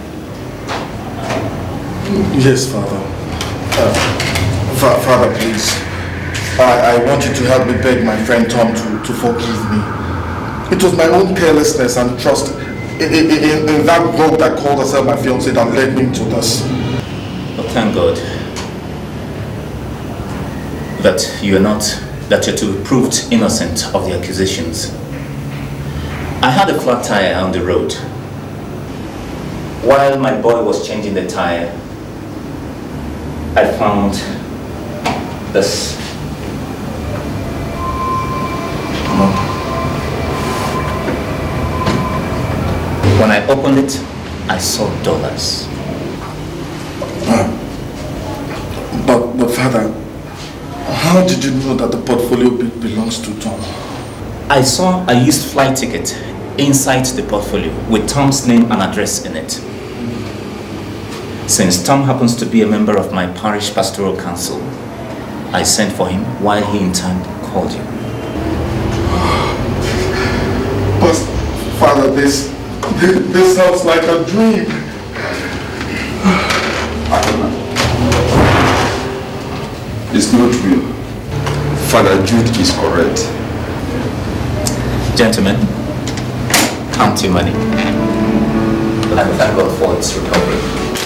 Yes, Father. Uh, fa Father, please. I, I want you to help me beg my friend Tom to, to forgive me. It was my own carelessness and trust in, in, in, in that rogue that called herself my fiancée that led me to this. Oh, thank God that you are not, that you're to be proved innocent of the accusations. I had a flat tire on the road. While my boy was changing the tire, I found this. When I opened it, I saw dollars. But, but Father, how did you know that the portfolio be belongs to Tom? I saw a used flight ticket inside the portfolio with Tom's name and address in it. Since Tom happens to be a member of my parish pastoral council, I sent for him while he in turn called you. But, Father, this, this, this sounds like a dream. It's not real. Father Jude is correct. Gentlemen, count your money. And thank God for its recovery.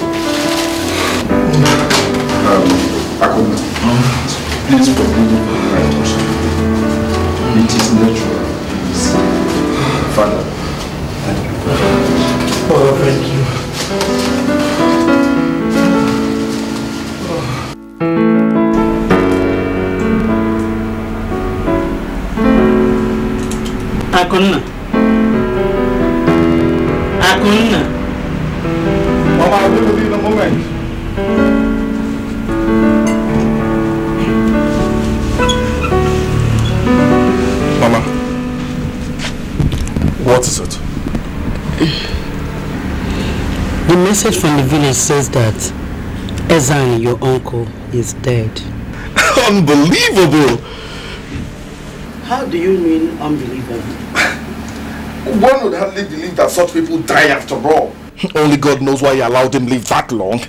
Um, Akuna, please forgive me for the right touch. It is natural. Father, thank you very much. Oh, thank you. Akuna. Akuna. Mama, I will be in a moment. Mama, what is it? The message from the village says that Ezan, your uncle, is dead. Unbelievable! How do you mean unbelievable? One would hardly believe that such people die after all. Only God knows why he allowed him live that long.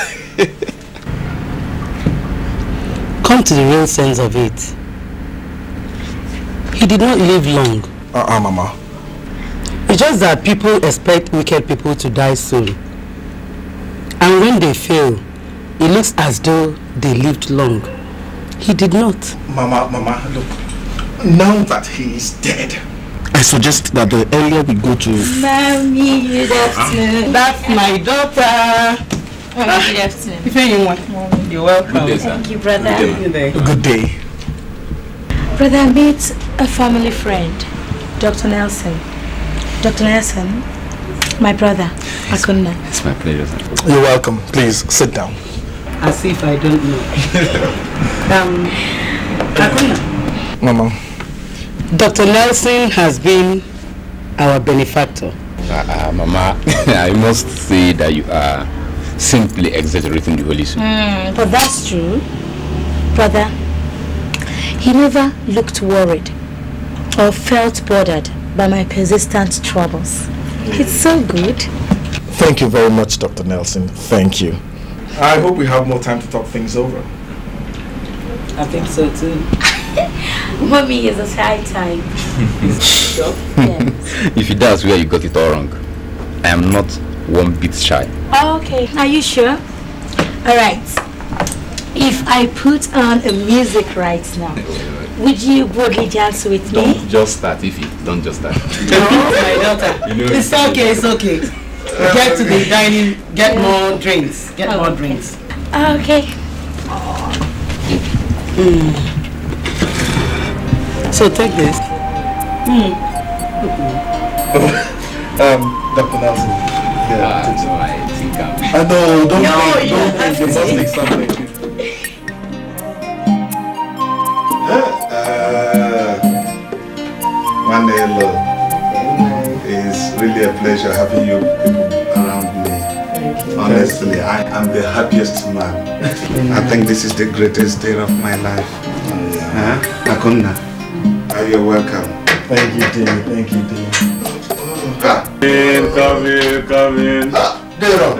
Come to the real sense of it. He did not live long. Uh-uh, Mama. It's just that people expect wicked people to die soon. And when they fail, it looks as though they lived long. He did not. Mama, Mama, look. Now that he is dead, I suggest that the earlier we go to... Mommy, good afternoon. That's my daughter. Oh, good afternoon. If anyone, you're welcome. Good day, sir. Thank you, brother. Good day. Good day. Brother, I meet a family friend, Doctor Nelson. Doctor Nelson, my brother, Akuna. It's my pleasure, sir. You're welcome. Please, sit down. As if I don't know. um, Akuna. Mama. Doctor Nelson has been our benefactor. Uh, uh, Mama, I must say that you are simply exaggerating the Holy Spirit. Mm, but that's true. Brother, he never looked worried or felt bothered by my persistent troubles. It's so good. Thank you very much, Doctor Nelson. Thank you. I hope we have more time to talk things over. I think so too. Mommy is a shy type. Yes. If you that's where you got it all wrong. I am not one bit shy. Oh, okay. Are you sure? Alright. If I put on a music right now, would you boldly dance with me? Don't just start, if you don't just start. No, my daughter. You know, it's okay, it's okay. Get to the dining, get more drinks. Get oh, more drinks. Okay. Mm. So take this. Mm. um, Doctor Nelson. Yeah, uh, no, I think I'm... I know, don't no, think, don't think, you must take something. uh, one day, Lord, it's really a pleasure having you people around me. Honestly, I am the happiest man. I think this is the greatest day of my life. Huh? Akuna, you're welcome. Thank you, dear. Thank you, dear. Ah. In, come in, come in. Ah, Dero.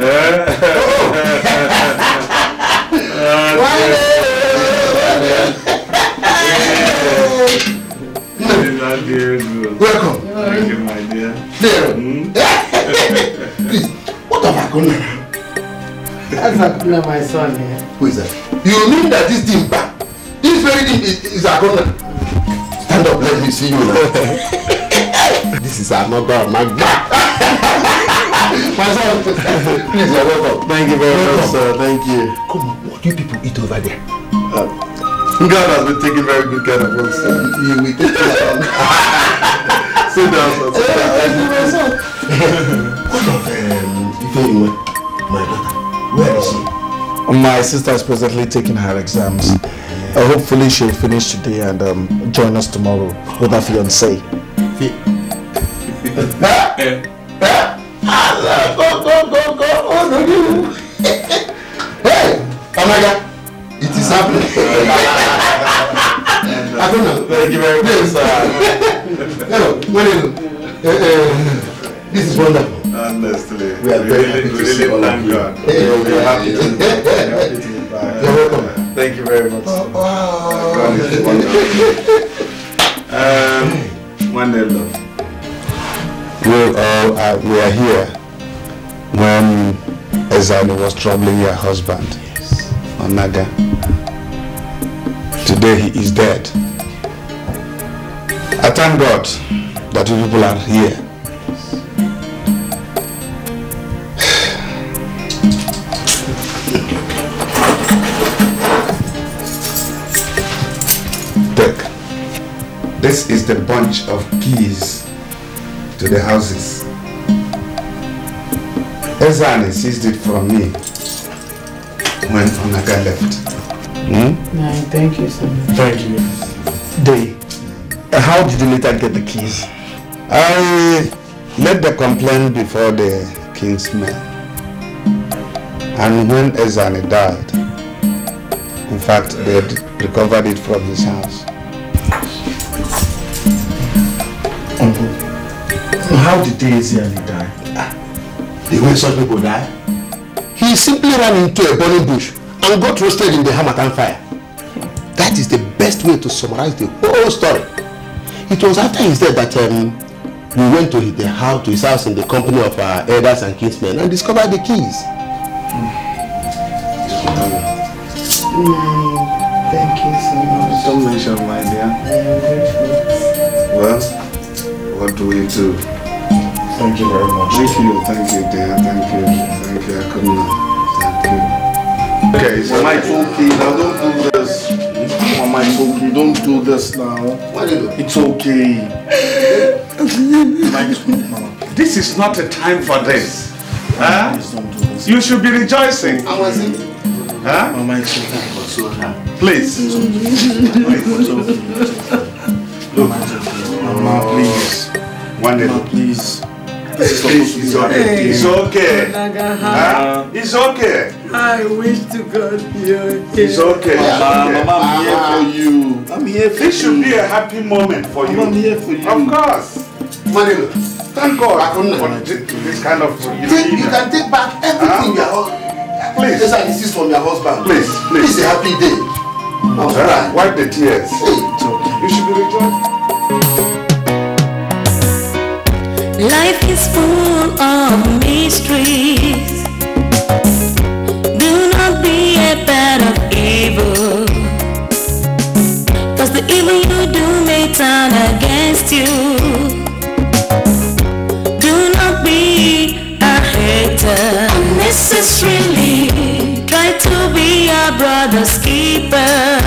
Welcome. Thank you, my dear. Dero. Please, what of Akuna? That's Akuna, my son here. Who is that? You mean that this thing back? This very thing is, is Akuna? Stand up, let me see you now. This is another of my back. My son, please, you're welcome. Thank you very much, sir. Thank you. Come on, what do you people eat over there? Uh, God has been taking very good care of us. Uh, you will take care of us. Sit down, sir. Sit down. What of um, Ifeanyi, my daughter? Where is she? My sister is presently taking her exams. Uh, hopefully she'll finish today and um, join us tomorrow with her fiancé. Go, go, go, go, oh, no, you. Thank you very much, sir. Hello, Manilo. Uh, uh, this is wonderful. Honestly, we are very happy to really see all of you. God. Hey, We're we are happy to be back. You're welcome. Thank you very much. Oh, wow. God is wonderful. um, Manilo. Well, uh, uh, we are here when Ezani was troubling your husband, yes. Onaga. Today he is dead. I thank God that you people are here. Take. This is the bunch of keys to the houses. Ezani seized it from me when Onaga left. Hmm? No, thank you so much. Thank you. Day, uh, how did you later get the keys? I led the complaint before the king's men. And when Ezani died, in fact, they had recovered it from his house. Uncle, how did Ezani die? The way such people die? He simply ran into a burning bush and got roasted in the Hamatan fire. That is the best way to summarize the whole story. It was after his death that um, we went to his, the house, to his house in the company of our elders and kinsmen and discovered the keys. Mm, thank you so much. Don't mention my dear. Well, what do we do? Thank you very much. Thank you, thank you, dear. Thank you, thank you. I couldn't. Thank you. Okay, so my okay now. Don't do this. My okay, don't do this now. It's okay. This is not a time for this. Huh? You should be rejoicing. Huh? Please. Look, Mama, please. One day, please. Please, it's okay. It's okay. Huh? It's okay. I wish to God you're okay. It's okay. Mama, Mama, I'm here for you. I'm here for you. This should be a happy moment for you. I'm here for you. Of course. Manilo, thank God for this, this kind of. You, take, you can take back everything huh? your husband. Please. This is this is from your husband. Please, please. This is a happy day. Uh, wipe the tears. Hey. It's okay. You should be rejoicing. Life is full of mysteries. Do not be a part of evil, cause the evil you do may turn against you. Do not be a hater unnecessarily. Try to be your brother's keeper.